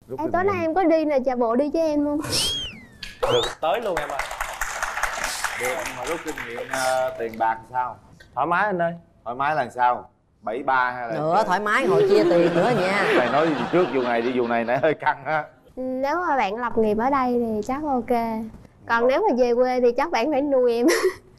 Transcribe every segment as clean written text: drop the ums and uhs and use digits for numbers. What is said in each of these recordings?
Em tối nay em có đi là chà bộ đi với em không? Được tới luôn em ơi. Được, mà rút kinh nghiệm tiền bạc sao? Thoải mái anh ơi. Thoải mái là sao? 73 hay là nữa thoải mái ngồi chia tiền nữa nha. Này nói trước vụ này đi, vụ này nãy hơi căng á. Nếu mà bạn lập nghiệp ở đây thì chắc ok. Còn nếu mà về quê thì chắc bạn phải nuôi em.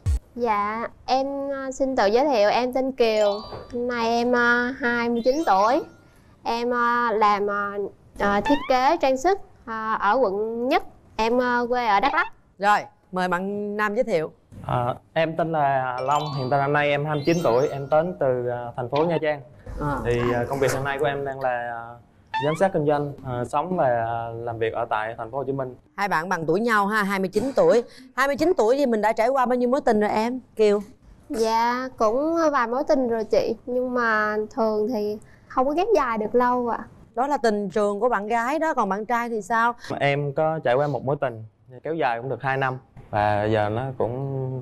Dạ, em xin tự giới thiệu, em tên Kiều. Hôm nay em 29 tuổi. Em làm thiết kế trang sức ở quận Nhất. Em quê ở Đắk Lắk. Rồi, mời bạn nam giới thiệu. Em tên là Long, hiện tại năm nay em 29 tuổi, em đến từ thành phố Nha Trang. Thì công việc hiện nay của em đang là giám sát kinh doanh, sống và làm việc ở tại thành phố Hồ Chí Minh. Hai bạn bằng tuổi nhau ha, 29 tuổi. 29 tuổi thì mình đã trải qua bao nhiêu mối tình rồi em, Kiều? Dạ, cũng vài mối tình rồi chị. Nhưng mà thường thì không có kéo dài được lâu ạ. Đó là tình trường của bạn gái đó, còn bạn trai thì sao? Em có trải qua một mối tình kéo dài cũng được 2 năm. Và giờ nó cũng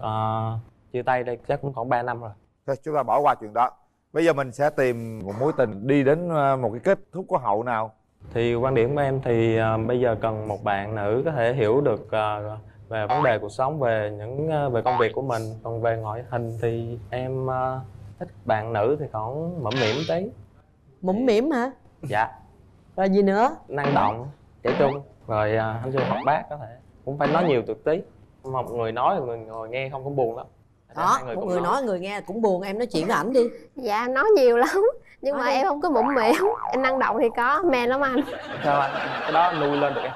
chia tay đây chắc cũng khoảng 3 năm rồi. Thôi chúng ta bỏ qua chuyện đó. Bây giờ mình sẽ tìm một mối tình đi đến một cái kết thúc có hậu nào. Thì quan điểm của em thì bây giờ cần một bạn nữ có thể hiểu được về vấn đề cuộc sống, về về công việc của mình. Còn về ngoại hình thì em thích bạn nữ thì còn mõm mỉm tí. Mũm mỉm hả? Dạ. Rồi gì nữa? Năng động, trẻ trung. Rồi anh chưa học bác có thể. Cũng phải nói nhiều được tí. Một người nói người ngồi nghe không có buồn lắm. Đó, một người nói người nghe cũng buồn. Em nói chuyện với ảnh đi. Dạ, nói nhiều lắm. Nhưng Nói mà đi. em không có mũm mỉm. Em năng động thì có, men lắm anh. Sao anh? Cái đó nuôi lên được em.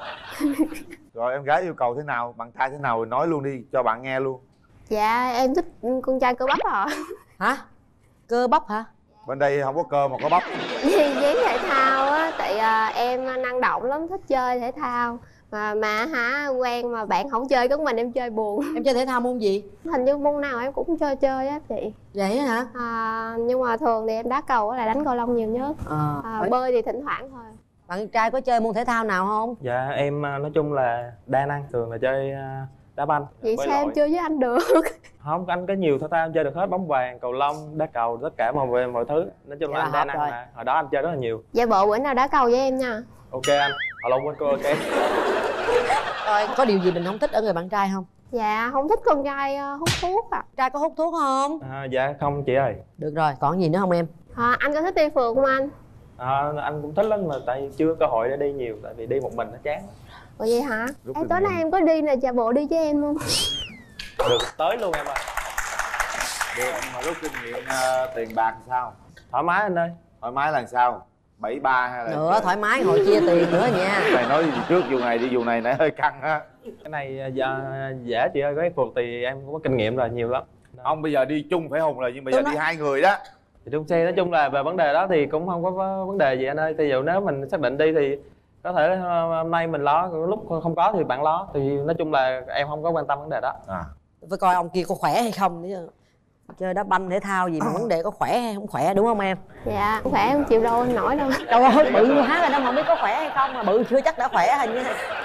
Rồi em gái yêu cầu thế nào, bạn trai thế nào nói luôn đi, cho bạn nghe luôn. Dạ, em thích con trai cơ bắp à. Hả? Cơ bắp hả? Bên đây không có cơ mà có bắp. Dán thể thao á, tại em năng động lắm, thích chơi thể thao. Mà quen mà bạn không chơi có mình em chơi buồn. Em chơi thể thao môn gì? Hình như môn nào em cũng chơi á chị. Vậy hả? Nhưng mà thường thì em đá cầu là đánh cầu lông nhiều nhất. Bơi thì thỉnh thoảng thôi. Bạn trai có chơi môn thể thao nào không? Dạ em nói chung là đa năng, thường là chơi đá banh. Vậy bơi sao em lội. chơi với anh được? Không, anh có nhiều thể thao em chơi được hết, bóng vàng, cầu lông, đá cầu, tất cả mọi thứ. Nói chung là anh đa năng rồi. mà. Hồi đó anh chơi rất là nhiều. Dạ bộ bữa nào đá cầu với em nha. Ok anh, cầu lông với cô ok. Rồi, có điều gì mình không thích ở người bạn trai không? Dạ không thích con trai hút thuốc à. Trai có hút thuốc không? Dạ không chị ơi. Được rồi, còn gì nữa không em? Anh có thích đi phượt không anh? Anh cũng thích lắm mà tại chưa có cơ hội để đi nhiều, tại vì đi một mình nó chán. Ủa vậy hả? Rút Em kinh tối nay nghiệm. em có đi là chà bộ đi với em không? Được tới luôn em ơi. Được, mà rút kinh nghiệm tiền bạc sao? Thoải mái anh ơi. Thoải mái là sao? 73 hay là Nữa thoải mái ngồi chia tiền nữa nha. Này nói trước vụ này đi, vụ này nãy hơi căng á. Cái này dễ chị ơi, cái phượt thì em cũng có kinh nghiệm rồi, nhiều lắm. Ông bây giờ đi chung phải hùng rồi, nhưng bây giờ đi hai người đó. Thì trong xe nói chung là về vấn đề đó thì cũng không có vấn đề gì anh ơi. Thì dụ nếu mình xác định đi thì có thể hôm nay mình lo, lúc không có thì bạn lo. Thì nói chung là em không có quan tâm vấn đề đó. Phải coi ông kia có khỏe hay không nữa chứ. Chơi đá banh thể thao gì mà vấn đề có khỏe hay không khỏe, đúng không em? Dạ không khỏe, không chịu đâu anh nổi đâu. Đâu ơi, bự như hát rồi đâu mà không biết có khỏe hay không, mà bự chưa chắc đã khỏe hình như.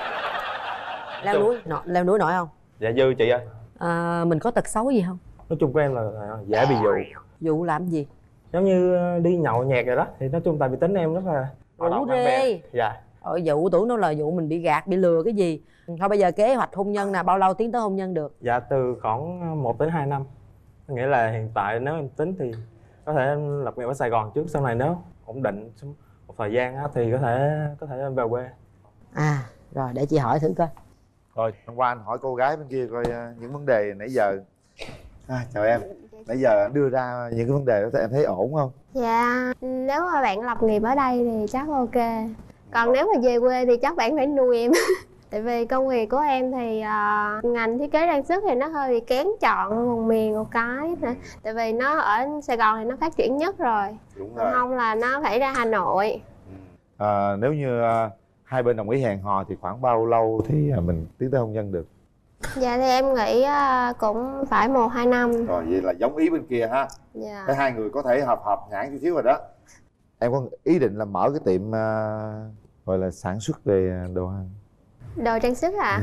Leo núi nổi không? Dạ dư chị ơi. Mình có tật xấu gì không? Nói chung của em là dễ bị dụ. Dụ làm gì? Giống như đi nhậu nhẹt rồi đó. Thì nói chung tại vì tính em rất là Rủ rê. Dạ. Dụ tưởng nó là dụ mình bị gạt, bị lừa cái gì. Thôi bây giờ kế hoạch hôn nhân nè, bao lâu tiến tới hôn nhân được? Dạ từ khoảng 1 đến 2 năm. Nghĩa là hiện tại nếu em tính thì có thể em lập nghiệp ở Sài Gòn trước, sau này nếu ổn định một thời gian á, thì có thể em về quê. Rồi để chị hỏi thử coi. Rồi hôm qua anh hỏi cô gái bên kia coi những vấn đề nãy giờ. Chào em. Nãy giờ anh đưa ra những cái vấn đề đó thì em thấy ổn không? Dạ, nếu mà bạn lập nghiệp ở đây thì chắc ok. Còn nếu mà về quê thì chắc bạn phải nuôi em. Tại vì công việc của em thì ngành thiết kế trang sức thì nó hơi bị kén chọn một miền một cái. Tại vì nó ở Sài Gòn thì nó phát triển nhất rồi. Đúng Còn không là nó phải ra Hà Nội. Nếu như hai bên đồng ý hẹn hò thì khoảng bao lâu thì mình tiến tới hôn nhân được? Dạ thì em nghĩ cũng phải 1-2 năm. Rồi vậy là giống ý bên kia ha. Dạ. Thấy hai người có thể hợp nhãn chút xíu rồi đó. Em có ý định là mở cái tiệm gọi là sản xuất về đồ Đồ trang sức hả?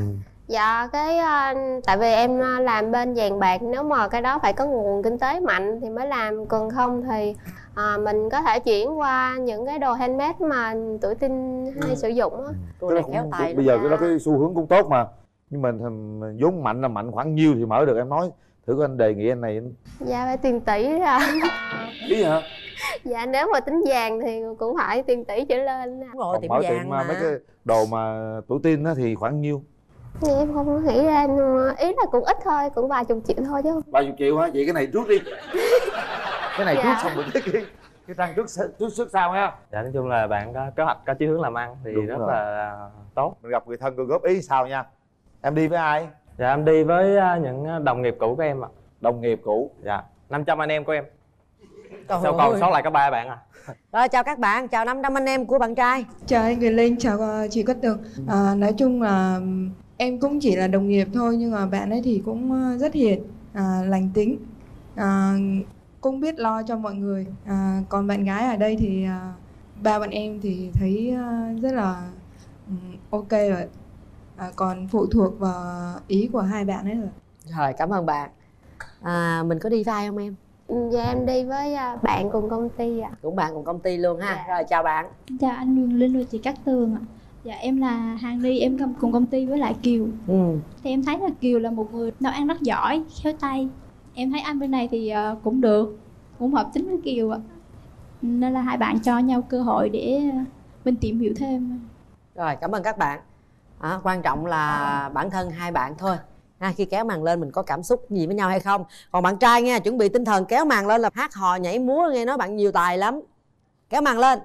Dạ tại vì em làm bên vàng bạc, nếu mà cái đó phải có nguồn kinh tế mạnh thì mới làm, còn không thì mình có thể chuyển qua những cái đồ handmade mà tuổi teen hay sử dụng á. Cô này khéo tay bây lắm. giờ cái đó cái xu hướng cũng tốt mà, nhưng mà vốn mạnh là mạnh khoảng nhiêu thì mở được, em nói thử coi, anh đề nghị anh này. Dạ phải tiền tỷ ra. Ý hả? Dạ nếu mà tính vàng thì cũng phải tiền tỷ trở lên. Đúng rồi, Còn tiệm mở vàng tiệm mà. mấy cái đồ mà tuổi teen á thì khoảng nhiêu? Thì em không có nghĩ ra, nhưng mà ý là cũng ít thôi, cũng vài chục triệu thôi chứ. Bao nhiêu triệu hả? Vậy cái này trước đi. Cái này Dạ. trước xong rồi cái trang trước sau ha. Dạ nói chung là bạn có kế hoạch, có chí hướng làm ăn thì Đúng rất rồi. là tốt. Mình gặp người thân cô góp ý sao nha. Em đi với ai? Dạ em đi với những đồng nghiệp cũ của em ạ. Đồng nghiệp cũ. Dạ 500 anh em của em. Trời Sao còn ơi. sót lại có 3 bạn à? Rồi chào các bạn, chào 500 anh em của bạn trai. Chào anh Quyền Linh, chào chị Cát Tường. Nói chung là em cũng chỉ là đồng nghiệp thôi, nhưng mà bạn ấy thì cũng rất hiền, lành tính, cũng biết lo cho mọi người. Còn bạn gái ở đây thì ba bạn em thì thấy rất là ok rồi. Còn phụ thuộc vào ý của hai bạn ấy rồi. Rồi cảm ơn bạn. Mình có đi vai không em? Dạ em đi với bạn cùng công ty ạ. Cũng bạn cùng công ty luôn ha. Dạ. Rồi chào bạn. Chào anh Quyền Linh và chị Cát Tường ạ. Dạ em là Hàng Ni, em cùng công ty với lại Kiều. Thì em thấy là Kiều là một người nấu ăn rất giỏi, khéo tay. Em thấy anh bên này thì cũng được, cũng hợp tính với Kiều ạ. Nên là hai bạn cho nhau cơ hội để mình tìm hiểu thêm. Rồi cảm ơn các bạn. Quan trọng là bản thân hai bạn thôi. Khi kéo màn lên mình có cảm xúc gì với nhau hay không. Còn bạn trai nha, chuẩn bị tinh thần kéo màn lên là hát hò nhảy múa, nghe nói bạn nhiều tài lắm. Kéo màn lên.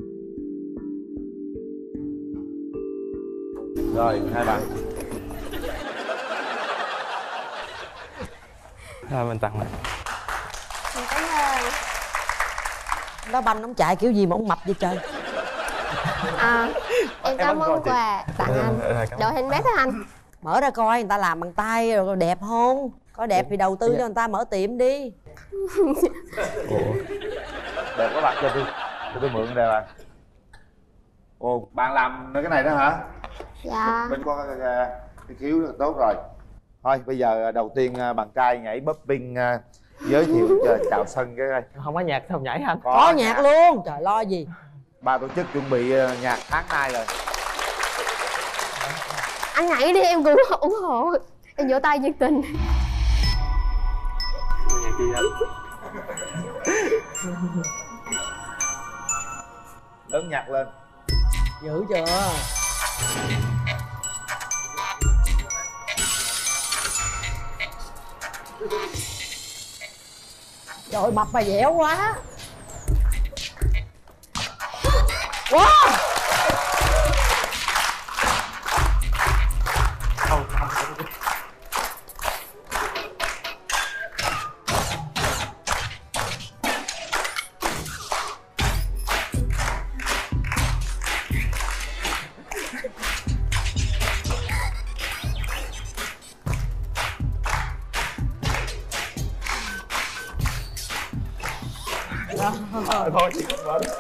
Rồi hai bạn. Rồi mình tặng này. Cảm ơn. Đó banh ông chạy kiểu gì mà ông mập vậy trời. Em cảm ơn quà tặng anh. Đồ handmade đó anh. Mở ra coi người ta làm bằng tay rồi đẹp không? Có đẹp thì đầu tư cho người ta mở tiệm đi. Đẹp các bạn cho tôi mượn đây bạn. Ồ, bạn làm cái này đó hả? Dạ. Bên có cái khiếu rất tốt rồi. Thôi bây giờ đầu tiên bạn trai nhảy popping, giới thiệu chào sân cái coi. Không có nhạc không nhảy anh. Có nhạc luôn. Trời lo gì. Ba tổ chức chuẩn bị nhạc tháng 2 rồi. Anh nhảy đi em cũng ủng hộ. Em vỗ tay nhiệt tình. Nhạc gì anh? Lớn nhạc lên. Dữ chưa? Trời ơi, mập mà dẻo quá. Wow. Thôi chị không mở.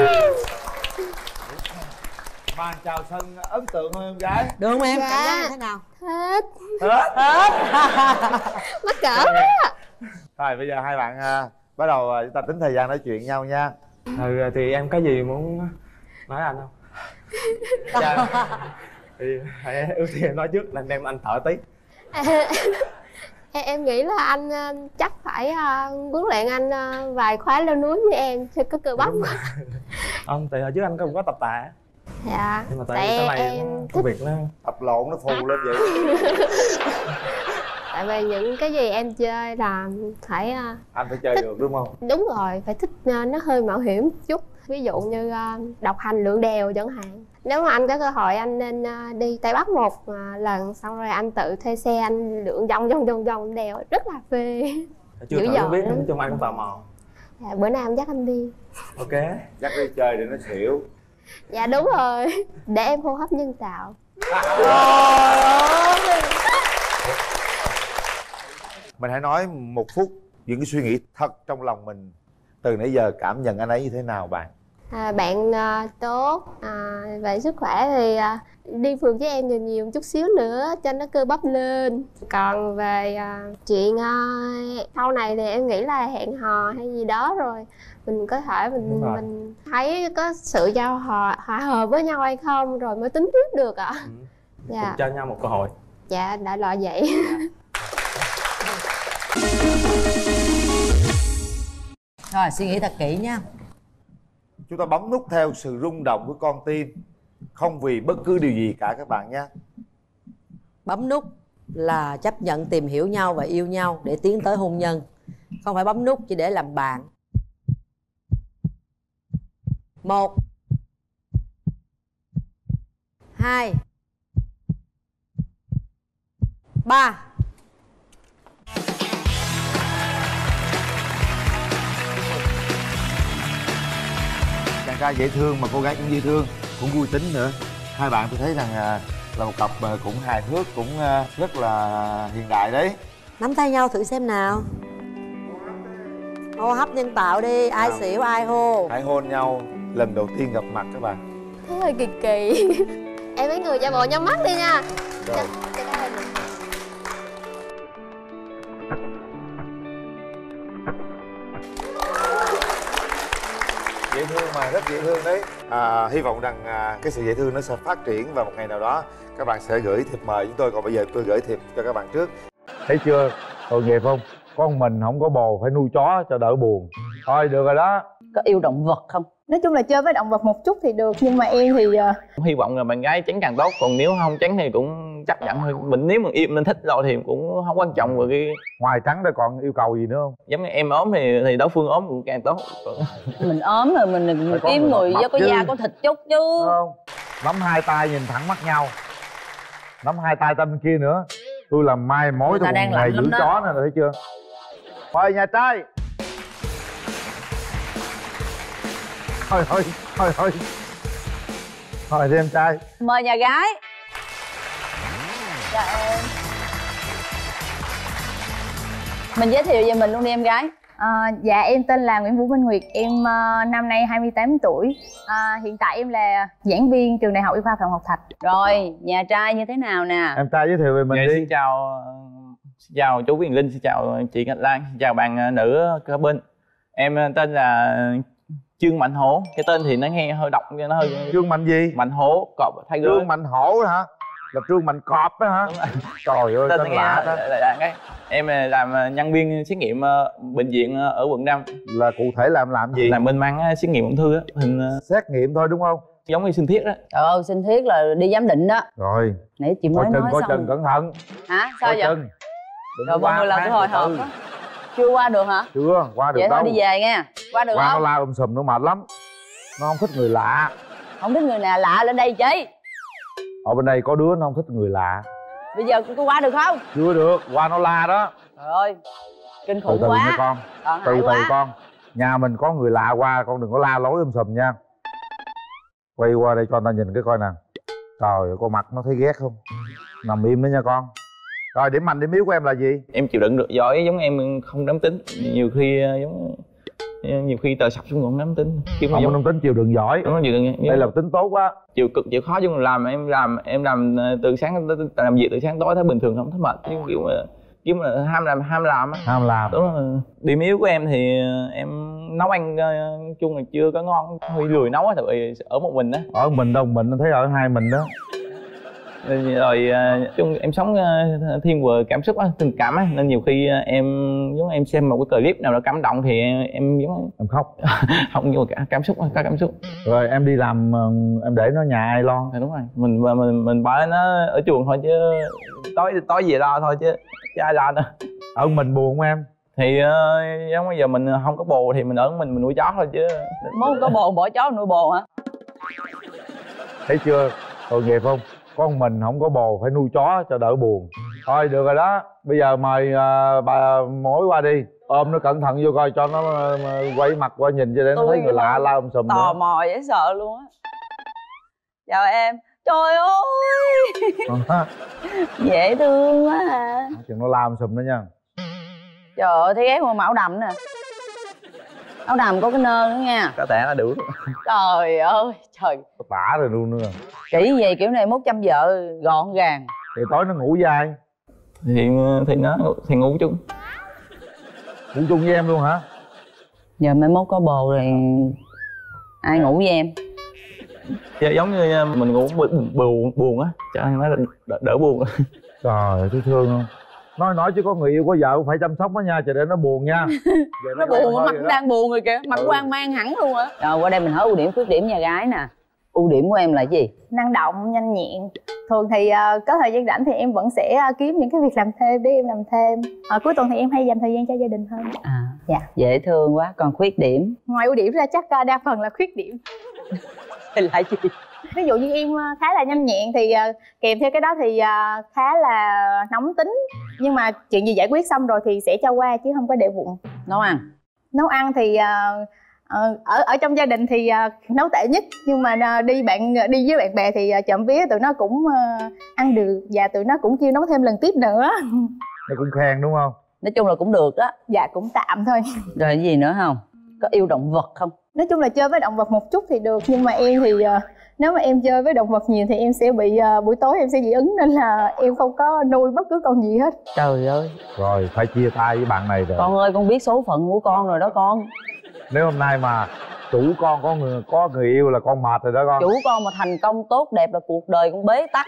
Màn chào sân ấn tượng không em gái? Được không em? Dạ. Cảm giác như thế nào? Hết. Hết. Mắc cỡ quá. Rồi bây giờ hai bạn bắt đầu chúng ta tính thời gian nói chuyện nhau nha. Thì em có gì muốn nói anh không? Dạ. Thì hãy ưu tiên nói trước là em anh thở tí. Em nghĩ là anh chắc phải huấn luyện anh vài khóa leo núi với em cho có cơ bắp. Không, thì hồi trước anh cũng có tập tạ. Dạ. Nhưng mà tại cái này em công việc nó Tập lộn nó phù lên vậy. tại vì những cái gì em chơi là phải Anh phải chơi được đúng không? đúng rồi, phải thích nó hơi mạo hiểm chút, ví dụ như độc hành lượn đèo chẳng hạn. Nếu mà anh có cơ hội anh nên đi Tây Bắc một lần, xong rồi anh tự thuê xe anh lượn vòng đèo rất là phê. chưa dữ thử dội không biết, lắm. nói chung anh cũng tò mò. Dạ, bữa nào em dắt anh đi. Ok. Dắt đi chơi để nó xỉu. Dạ đúng rồi, để em hô hấp nhân tạo. Mình hãy nói một phút những cái suy nghĩ thật trong lòng mình. Từ nãy giờ cảm nhận anh ấy như thế nào bạn? Bạn tốt, về sức khỏe thì đi phượt với em nhiều chút xíu nữa cho nó cơ bắp lên. Còn về chuyện sau này thì em nghĩ là hẹn hò hay gì đó rồi mình có thể mình thấy có sự hòa hợp với nhau hay không rồi mới tính tiếp được ạ. Dạ. Cùng cho nhau một cơ hội. Dạ, đại loại vậy. Rồi suy nghĩ thật kỹ nha. Chúng ta bấm nút theo sự rung động của con tim, không vì bất cứ điều gì cả các bạn nhé. Bấm nút là chấp nhận tìm hiểu nhau và yêu nhau để tiến tới hôn nhân. Không phải bấm nút chỉ để làm bạn. 1 2 3. Chàng trai dễ thương mà cô gái cũng dễ thương, cũng vui tính nữa. Hai bạn tôi thấy rằng là một cặp cũng hài hước, cũng rất là hiện đại đấy. Nắm tay nhau thử xem nào. Hô hấp nhân tạo đi, ai xỉu ai hô. Hãy hôn nhau lần đầu tiên gặp mặt các bạn. Thế hơi kỳ kỳ. Em mấy người giả bộ nhắm mắt đi nha. Rồi. Dễ thương mà, rất dễ thương đấy. Hy vọng rằng cái sự dễ thương nó sẽ phát triển và một ngày nào đó các bạn sẽ gửi thiệp mời chúng tôi. Còn bây giờ tôi gửi thiệp cho các bạn trước. Thấy chưa, tội nghiệp không? Con mình không có bồ phải nuôi chó cho đỡ buồn. Thôi được rồi đó. Có yêu động vật không? Nói chung là chơi với động vật một chút thì được, nhưng mà em thì Hy vọng là bạn gái tránh càng tốt, còn nếu không tránh thì cũng chấp nhận thôi. Mình nếu mà yêu mình thích rồi thì cũng không quan trọng. Rồi cái ngoài trắng ra còn yêu cầu gì nữa không? giống như em ốm thì đối phương ốm cũng càng tốt. Mình ốm rồi mình kiếm người có da có thịt chút chứ. Không. Nắm hai tay nhìn thẳng mắt nhau. Nắm hai tay bên kia nữa. Tôi làm mai mối tôi còn ngày giữ chó nè, thấy chưa? Mời nhà trai. Thôi đi em trai. Mời nhà gái. Dạ em. Mình giới thiệu về mình luôn đi em gái. dạ em tên là Nguyễn Vũ Minh Nguyệt, em năm nay 28 tuổi. Hiện tại em là giảng viên trường Đại học Y khoa Phạm Ngọc Thạch. Rồi, nhà trai như thế nào nè? Em trai giới thiệu về mình đi. Xin chào chú Quyền Linh, xin chào chị Ngọc Lan, xin chào bạn nữ kế bên. Em tên là Trương Mạnh Hổ. Cái tên thì nó nghe hơi độc, nó hơi... Trương Mạnh gì? Mạnh Hổ, cọp thay gối. Trương Mạnh Hổ hả? Là Trương Mạnh Cọp đó hả? Trời ơi, tên lạ đó. Em làm nhân viên xét nghiệm bệnh viện ở quận 5. Là cụ thể làm gì? Làm bên mảng xét nghiệm ung thư á. Xét nghiệm thôi đúng không? Giống như sinh thiết đó. Trời ơi, sinh thiết là đi giám định đó. Rồi. Nãy chị mới nói coi xong. chừng cẩn thận. Hả? Sao coi vậy? Chừng. Rồi mọi người làm cái hồi hộp á. Chưa qua được hả? Chưa qua được vậy đâu. Vậy thôi đi về nha. Qua được qua không? Nó la sùm nó mệt lắm. Nó không thích người lạ. Không thích người nào lạ lên đây chi? Ở bên đây có đứa nó không thích người lạ. Bây giờ cô qua được không? Chưa được, qua nó la đó. Trời ơi, kinh khủng từ quá. Nha con. Từ con. Nhà mình có người lạ qua, con đừng có la lối sùm nha. Quay qua đây cho người ta nhìn cái coi nè. Trời ơi, con mặt nó thấy ghét không? Nằm im đó nha con. Rồi điểm mạnh điểm yếu của em là gì? Em chịu đựng được giỏi, giống em không dám tính. Nhiều khi tờ sập xuống còn nắm tính. Không có nắm tính, chịu đựng giỏi. Đúng, chịu đựng. Đây là tính tốt quá. Chịu cực chịu khó, nhưng mà em làm từ sáng làm việc từ sáng tối thấy bình thường, không thấy mệt. Kiểu mà ham làm. Đúng rồi. Điểm yếu của em thì em nấu ăn chung là chưa có ngon, hơi lười nấu á, tại vì ở một mình á. Ở mình đâu, mình thấy ở hai mình đó. Rồi chung em sống thiên về cảm xúc á, tình cảm á, nên nhiều khi em xem một cái clip nào đó cảm động thì em giống em khóc. Không, nhưng mà cảm xúc, có cảm xúc. Rồi em đi làm em để nó nhà ai lo? Dạ đúng rồi, mình bỏ nó ở chuồng thôi chứ tối về lo thôi chứ ai lo nữa. Ở mình buồn không em? Thì giống bây giờ mình không có bồ thì mình ở mình nuôi chó thôi chứ. Muốn có bồ bỏ chó nuôi bồ hả? Thấy chưa, tội nghiệp không? Con mình không có bồ phải nuôi chó cho đỡ buồn. Thôi được rồi đó. Bây giờ mời bà mối qua đi. Ôm nó cẩn thận vô coi cho nó quay mặt qua nhìn cho để nó thấy người lạ la sùm tò mò dễ sợ luôn á. Chào em. Trời ơi dễ thương quá à. Chừng nó la sùm đó nha. Trời ơi thấy ghét mà mão đầm nè. áo đầm có cái nơ nữa nha. Có tẻ là đủ. Trời ơi trời, Tả rồi luôn nữa. kỹ vậy kiểu này mốt chăm vợ gọn gàng. Thì tối nó ngủ với ai? Thì ngủ chung. Ngủ chung với em luôn hả? Giờ mai mốt có bồ rồi ai ngủ với em? Dạ, giống như mình ngủ buồn á, cho nên nó đỡ buồn. Trời ơi, thấy thương không? Nói chứ có người yêu có vợ cũng phải chăm sóc nó nha, chờ để nó buồn nha. Nó buồn, mặt đang buồn rồi kìa, mặt hoang mang hẳn luôn á. Rồi qua đây mình hỏi ưu điểm khuyết điểm nhà gái nè. Ưu điểm của em là gì? Năng động, nhanh nhẹn. Thường thì có thời gian rảnh thì em vẫn sẽ kiếm những cái việc làm thêm để em làm thêm. Cuối tuần thì em hay dành thời gian cho gia đình hơn. Dạ. Dễ thương quá. Còn khuyết điểm? Ngoài ưu điểm ra chắc đa phần là khuyết điểm. Thì là gì? Ví dụ như em khá là nhanh nhẹn thì kèm theo cái đó thì khá là nóng tính. Nhưng mà chuyện gì giải quyết xong rồi thì sẽ cho qua chứ không có để bụng. Nấu ăn? Nấu ăn thì ở trong gia đình thì nấu tệ nhất, nhưng mà đi với bạn bè thì trộm vía tụi nó cũng ăn được và tụi nó cũng kêu nấu thêm lần tiếp nữa. Nó cũng khen đúng không? Nói chung là cũng được đó. Dạ cũng tạm thôi. Rồi cái gì nữa không? Có yêu động vật không? Nói chung là chơi với động vật một chút thì được, nhưng mà em thì nếu mà em chơi với động vật nhiều thì em sẽ bị buổi tối em sẽ dị ứng, nên là em không có nuôi bất cứ con gì hết. Trời ơi. Rồi phải chia tay với bạn này rồi. Con ơi, con biết số phận của con rồi đó con. Nếu hôm nay mà chủ con có người yêu là con mệt rồi đó con. Chủ con mà thành công tốt đẹp là cuộc đời con bế tắc.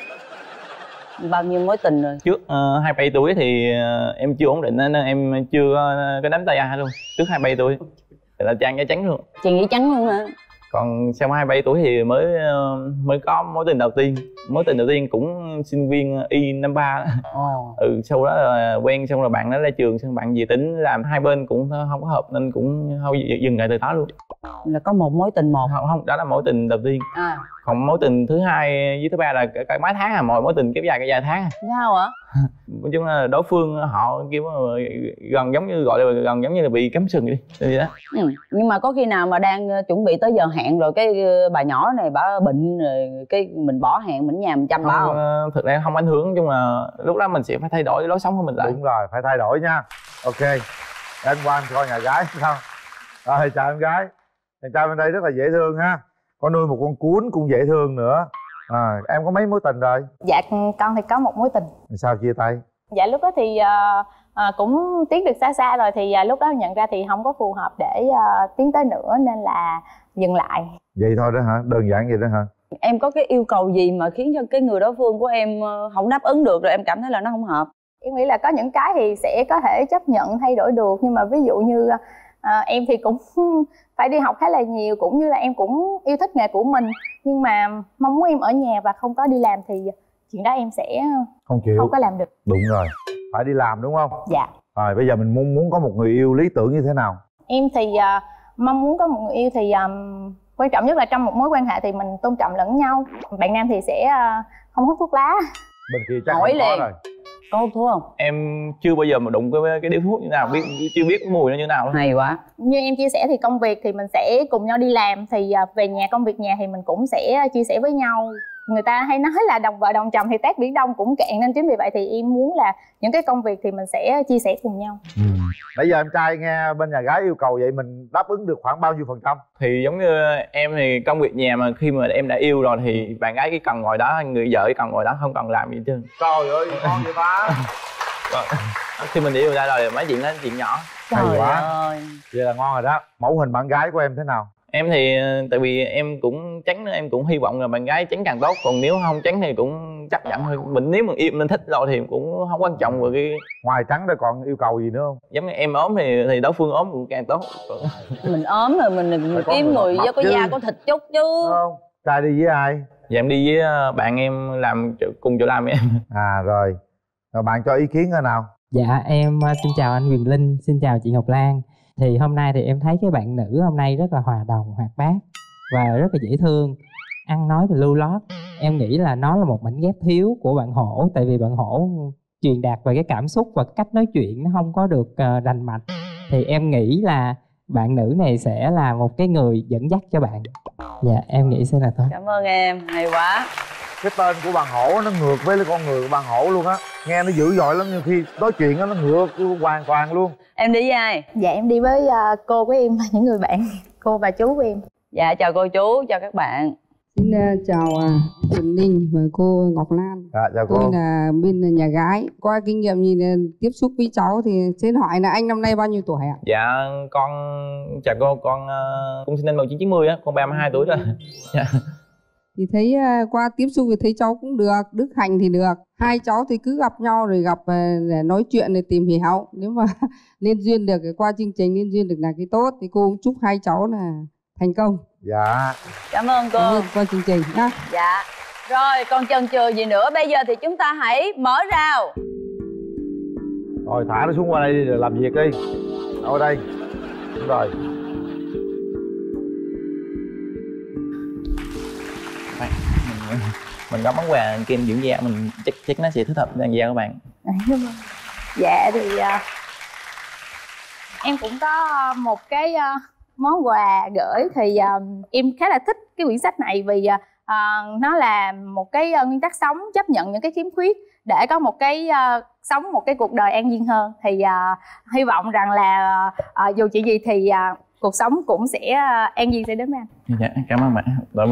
Bao nhiêu mối tình rồi? Trước 27 tuổi thì em chưa ổn định nên em chưa có nắm tay ai luôn. Trước 27 tuổi là trang da trắng luôn. Chị nghĩ trắng luôn hả? Còn sau 27 tuổi thì mới có mối tình đầu tiên. Mối tình đầu tiên cũng sinh viên y năm 3 đó. Sau đó là quen xong rồi bạn nó ra trường, xong bạn về tính làm, hai bên cũng không có hợp nên cũng thôi dừng lại từ đó luôn. Là có một mối tình một? Không, đó là mối tình đầu tiên. Còn mối tình thứ hai với thứ ba là cả mấy tháng à, mọi mối tình kéo dài cả vài tháng à. Sao hả? Nói chung là đối phương họ kêu gần giống như gọi là gần giống như là bị cắm sừng đi đó. Nhưng mà có khi nào mà đang chuẩn bị tới giờ hẹn rồi cái bà nhỏ này bà bệnh rồi cái mình bỏ hẹn mình nhà mình chăm bà không? Thực ra không ảnh hưởng, nói chung là lúc đó mình sẽ phải thay đổi lối sống của mình lại. Đúng rồi, phải thay đổi nha. Ok, anh qua anh coi nhà gái không? Rồi chào em gái. Chàng trai bên đây rất là dễ thương ha. Có nuôi một con cún cũng dễ thương nữa. Em có mấy mối tình rồi? Dạ con thì có một mối tình. Sao chia tay? Dạ lúc đó thì cũng tiến được xa xa rồi thì lúc đó nhận ra thì không có phù hợp để tiến tới nữa nên là dừng lại. Vậy thôi đó hả? Đơn giản vậy đó hả? Em có cái yêu cầu gì mà khiến cho cái người đối phương của em không đáp ứng được rồi em cảm thấy là nó không hợp? Em nghĩ là có những cái thì sẽ có thể chấp nhận thay đổi được, nhưng mà ví dụ như em thì cũng phải đi học khá là nhiều, cũng như là em cũng yêu thích nghề của mình, nhưng mà mong muốn em ở nhà và không có đi làm thì chuyện đó em sẽ không có làm được. Đúng rồi, phải đi làm đúng không? Dạ. Rồi bây giờ mình muốn có một người yêu lý tưởng như thế nào? Em thì mong muốn có một người yêu thì quan trọng nhất là trong một mối quan hệ thì mình tôn trọng lẫn nhau. Bạn nam thì sẽ không hút thuốc lá. Bên kia chắc hỏi không có rồi. Có hút thuốc không? Em chưa bao giờ mà đụng cái điếu thuốc như nào, chưa biết mùi nó như nào luôn. Hay quá. Như em chia sẻ thì công việc thì mình sẽ cùng nhau đi làm, thì về nhà công việc nhà thì mình cũng sẽ chia sẻ với nhau. Người ta hay nói là đồng vợ đồng chồng thì tát biển Đông cũng cạn, nên chính vì vậy thì em muốn là những cái công việc thì mình sẽ chia sẻ cùng nhau. Bây giờ em trai nghe bên nhà gái yêu cầu vậy mình đáp ứng được khoảng bao nhiêu %? Thì giống như em thì công việc nhà mà khi mà em đã yêu rồi thì bạn gái chỉ cần ngồi đó, người vợ chỉ cần ngồi đó, không cần làm gì hết trơn. Trời ơi, ngon vậy ta. Khi mình yêu ra rồi mấy chuyện đó chuyện nhỏ. Hay quá. Ơi. Vậy là ngon rồi đó. Mẫu hình bạn gái của em thế nào? Em thì tại vì em cũng tránh, em cũng hy vọng là bạn gái tránh càng tốt, còn nếu không tránh thì cũng chấp nhận thôi. Mình nếu mà yêu mình thích rồi thì cũng không quan trọng về cái. Ngoài trắng ra còn yêu cầu gì nữa không? Giống như em ốm thì đối phương ốm cũng càng tốt. Mình ốm rồi mình kiếm người có da có thịt chút chứ. Không. Trai đi với ai? Dạ em đi với bạn em làm cùng chỗ làm với em. Rồi bạn cho ý kiến coi nào. Dạ em xin chào anh Quyền Linh, xin chào chị Ngọc Lan. Thì hôm nay thì em thấy cái bạn nữ hôm nay rất là hòa đồng, hoạt bát và rất là dễ thương, ăn nói thì lưu lót. Em nghĩ là nó là một mảnh ghép thiếu của bạn Hổ, tại vì bạn Hổ truyền đạt về cái cảm xúc và cách nói chuyện nó không có được rành mạch. Thì em nghĩ là bạn nữ này sẽ là một cái người dẫn dắt cho bạn. Dạ em nghĩ sẽ là tốt. Cảm ơn em, hay quá. cái tên của bạn Hổ nó ngược với con người của bạn Hổ luôn á. Nghe nó dữ dội lắm, nhưng khi nói chuyện nó ngược hoàn toàn luôn. Em đi với ai? Dạ em đi với cô của em và những người bạn, cô và chú của em. Dạ chào cô chú, chào các bạn. Xin chào Quỳnh Linh và cô Ngọc Lan. Chào cô. Tôi là bên nhà gái. Qua kinh nghiệm nhìn tiếp xúc với cháu thì xin hỏi là anh năm nay bao nhiêu tuổi ạ? Dạ con chào cô, con cũng sinh năm 1990 á, con 32 tuổi rồi. Dạ. Thì thấy qua tiếp xúc thì thấy cháu cũng được, Đức Hạnh thì được. Hai cháu thì cứ gặp nhau rồi gặp để nói chuyện để tìm hiểu. Nếu mà nên duyên được qua chương trình nên duyên được là cái tốt thì cô cũng chúc hai cháu là thành công. Dạ. Cảm ơn cô. Cảm ơn qua chương trình nhá. Dạ. Rồi còn chần chừ gì nữa, bây giờ thì chúng ta hãy mở rào. Rồi thả nó xuống qua đây đi rồi làm việc đi. Ở đây. Đúng rồi. Mình có món quà kem dưỡng da, mình chắc nó sẽ thích hợp làn da các bạn. Dạ thì em cũng có một cái món quà gửi. Thì em khá là thích cái quyển sách này vì nó là một cái nguyên tắc sống, chấp nhận những cái khiếm khuyết để có một cái sống một cái cuộc đời an nhiên hơn. Thì hy vọng rằng là dù chuyện gì thì cuộc sống cũng sẽ an nhiên sẽ đến với anh. Dạ cảm ơn bạn.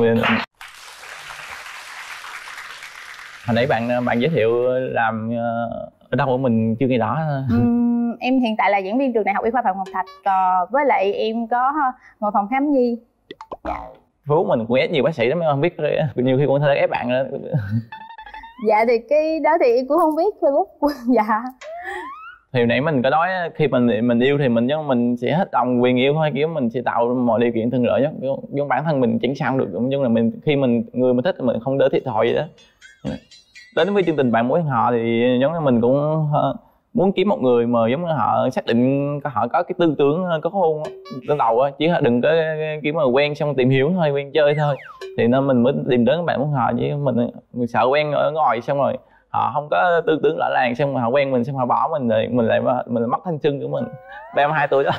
Hồi nãy bạn giới thiệu làm ở đâu của mình chưa nghe rõ. Em hiện tại là giảng viên trường Đại học Y khoa Phạm Ngọc Thạch, với lại em có ngồi phòng khám nhi. Dạ. Phú mình cũng ép nhiều bác sĩ lắm, em không biết, nhiều khi cũng thấy ép bạn nữa. Dạ thì cái đó thì em cũng không biết Facebook. Dạ. Thì nãy mình có nói khi mình yêu thì mình sẽ hết lòng quyền yêu thôi, kiểu mình sẽ tạo mọi điều kiện thuận lợi nhất, giống bản thân mình chẳng sao được, nhưng là khi người mình thích thì mình không đỡ thiệt thòi vậy đó. Đến với chương trình Bạn Muốn Hẹn Hò thì giống như mình cũng muốn kiếm một người mà giống như họ xác định họ có cái tư tưởng có hôn ban đầu á, chứ đừng có kiểu mà quen xong tìm hiểu thôi, quen chơi thôi, thì nên mình mới tìm đến Bạn Muốn Hẹn Hò. Chứ mình sợ quen ở ngoài xong rồi họ không có tư tưởng rõ ràng, xong rồi họ quen mình xong họ bỏ mình rồi mình lại mất thanh xuân của mình. 32 tuổi rồi.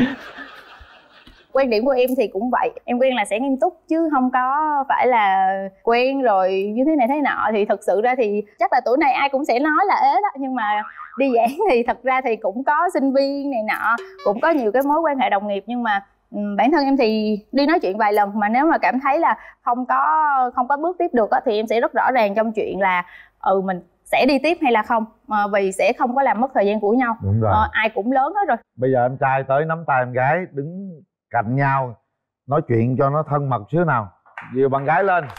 Quan điểm của em thì cũng vậy, em quen là sẽ nghiêm túc chứ không có phải là quen rồi như thế này thế nọ. Thì thực sự ra thì chắc là tuổi này ai cũng sẽ nói là ế đó, nhưng mà đi giảng thì thật ra thì cũng có sinh viên này nọ, cũng có nhiều cái mối quan hệ đồng nghiệp. Nhưng mà bản thân em thì đi nói chuyện vài lần mà nếu mà cảm thấy là không có bước tiếp được á, thì em sẽ rất rõ ràng trong chuyện là mình sẽ đi tiếp hay là không, vì sẽ không có làm mất thời gian của nhau. Đúng rồi. Ai cũng lớn hết rồi. Bây giờ em trai tới nắm tay em gái đứng cạnh nhau nói chuyện cho nó thân mật xíu nào. Dìu bạn gái lên,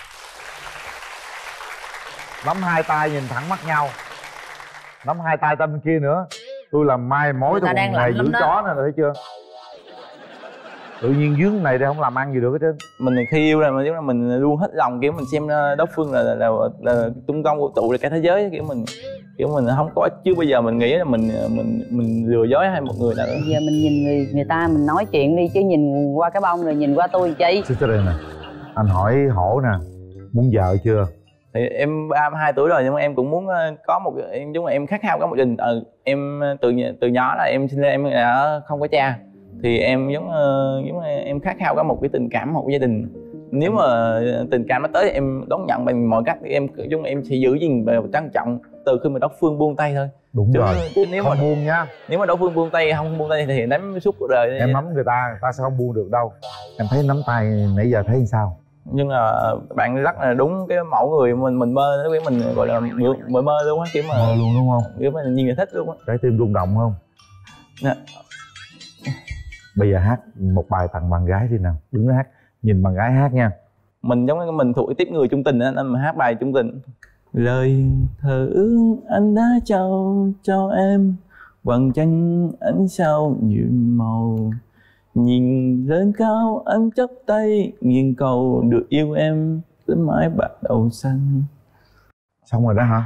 nắm hai tay nhìn thẳng mắt nhau, nắm hai tay tay bên kia nữa. Tôi làm mai mối tôi còn ngày giữ chó nè, thấy chưa? Tự nhiên dướng này đây không làm ăn gì được hết trơn. Mình khi yêu là mình luôn hết lòng, kiểu mình xem đối phương là trung tâm vũ trụ, là cả thế giới, kiểu mình không có, chứ bây giờ mình nghĩ là mình lừa dối hay một người nào nữa. Giờ mình nhìn người ta mình nói chuyện đi, chứ nhìn qua cái bông rồi nhìn qua tôi chi. Chứ đây nè, anh hỏi Hổ nè, muốn vợ chưa? Thì em 32 tuổi rồi nhưng mà em cũng muốn có một, em giống là em khát khao có một gia đình. Em từ nhỏ là em sinh ra em đã không có cha, thì em giống em khát khao có một cái tình cảm, một gia đình. Nếu mà tình cảm nó tới thì em đón nhận bằng mọi cách, em sẽ giữ gìn và trân trọng từ khi mà đối phương buông tay thôi. Đúng rồi. Chứ nếu không mà buông nha. Nếu mà đối phương buông tay, không buông tay thì nắm suốt cuộc đời. Em nắm người ta sẽ không buông được đâu. Em thấy nắm tay nãy giờ thấy sao? Nhưng mà bạn rất là đúng cái mẫu người mình mơ, với mình gọi là mơ luôn á, kiểu mà mơ luôn đúng không? Kiểu mà nhìn là thích luôn á. Trái tim rung động không? Dạ. Bây giờ hát một bài tặng bạn gái đi nào. Đứng đó hát, nhìn bạn gái hát nha. Mình giống như mình thuộc tiếp người chung tình á, nên mình hát bài chung tình. Lời thơ ước anh đã trao cho em, bằng tranh ánh sao nhiều màu. Nhìn lên cao anh chắp tay, nghiêng cầu được yêu em đến mãi bạc đầu xanh. Xong rồi đó hả?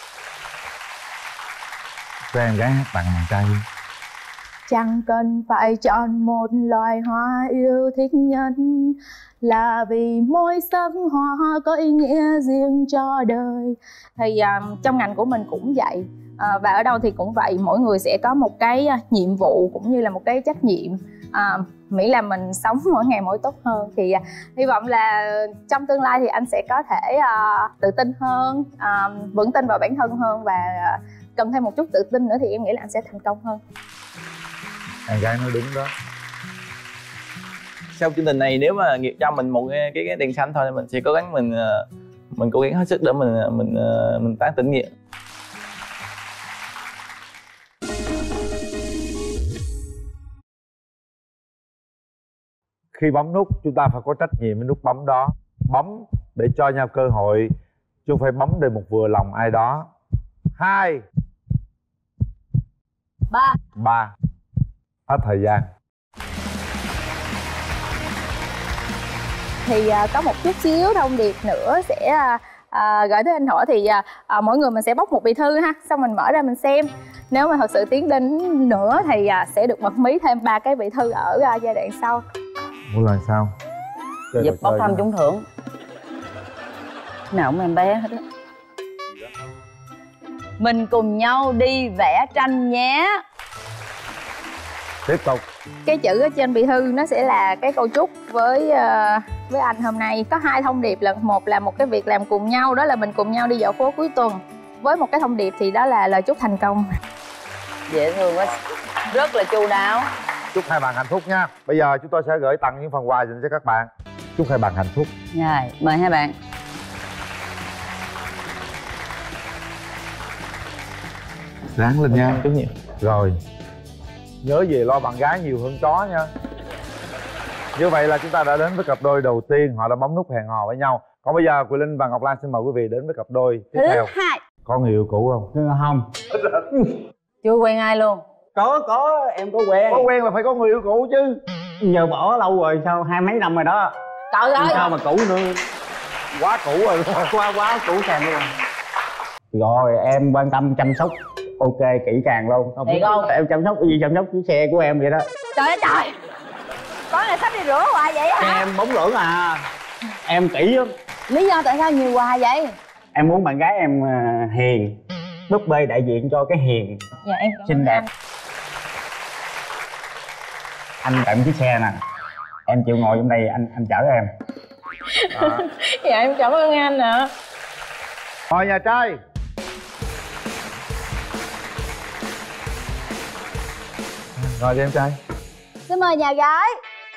Cho em gái hát tặng bạn trai đi. Chẳng cần phải chọn một loài hoa yêu thích nhất, là vì mỗi sắc hoa có ý nghĩa riêng cho đời. Thì trong ngành của mình cũng vậy, Và ở đâu thì cũng vậy, mỗi người sẽ có một cái nhiệm vụ cũng như là một cái trách nhiệm. Miễn là mình sống mỗi ngày mỗi tốt hơn thì hy vọng là trong tương lai thì anh sẽ có thể tự tin hơn, vững tin vào bản thân hơn, và cần thêm một chút tự tin nữa thì em nghĩ là anh sẽ thành công hơn. Bạn gái nói đúng đó. Sau chương trình này nếu mà nghiệp cho mình một cái tiền xanh thôi, mình sẽ cố gắng mình cố gắng hết sức để mình tán tỉnh nghiệp. Khi bấm nút chúng ta phải có trách nhiệm với nút bấm đó. Bấm để cho nhau cơ hội, chứ không phải bấm để một vừa lòng ai đó. 2 3 Hết thời gian. Thì có một chút xíu thông điệp nữa sẽ gửi tới anh Hổ. Thì mỗi người mình sẽ bóc một bì thư ha, xong mình mở ra mình xem. Nếu mà thật sự tiến đến nữa thì sẽ được bật mí thêm 3 cái bì thư ở giai đoạn sau. Mỗi lần sau Dịp bốc thăm trúng thưởng nào cũng em bé hết á. Mình cùng nhau đi vẽ tranh nhé. Tiếp tục. Cái chữ ở trên bì thư nó sẽ là cái câu chúc với anh hôm nay. Có 2 thông điệp, là một là một cái việc làm cùng nhau, đó là mình cùng nhau đi dạo phố cuối tuần. Với một cái thông điệp thì đó là lời chúc thành công. Dễ thương quá, rất là chu đáo. Chúc hai bạn hạnh phúc nha. Bây giờ chúng tôi sẽ gửi tặng những phần quà dành cho các bạn. Chúc hai bạn hạnh phúc. Rồi, mời hai bạn. Ráng lên nha. Rồi, nhớ về lo bạn gái nhiều hơn chó nha. Như vậy là chúng ta đã đến với cặp đôi đầu tiên. Họ đã bấm nút hẹn hò với nhau. Còn bây giờ Quỳ Linh và Ngọc Lan xin mời quý vị đến với cặp đôi tiếp theo. Thứ hai. Có người yêu cũ không? Không. Chưa quen ai luôn? Có, em có quen. Có quen là phải có người yêu cũ chứ. Giờ bỏ lâu rồi, sao 20 mấy năm rồi đó. Trời ơi, sao mà cũ nữa. Quá cũ rồi. Quá cũ càng luôn. Rồi em quan tâm chăm sóc ok kỹ càng luôn. Thiệt không? Em chăm sóc gì, chăm sóc cái xe của em vậy đó. trời ơi trời, có ngày sắp đi rửa hoài vậy hả? Em bóng rưỡng à. Em kỹ lắm. Lý do tại sao nhiều hoài vậy? Em muốn bạn gái em hiền, búp bê đại diện cho cái hiền. Dạ em xinh đẹp. Anh tặng chiếc xe nè, em chịu ngồi trong đây anh chở em. Dạ em cảm ơn anh ạ. Mời nhà trai. Rồi đi em trai. Xin mời nhà gái.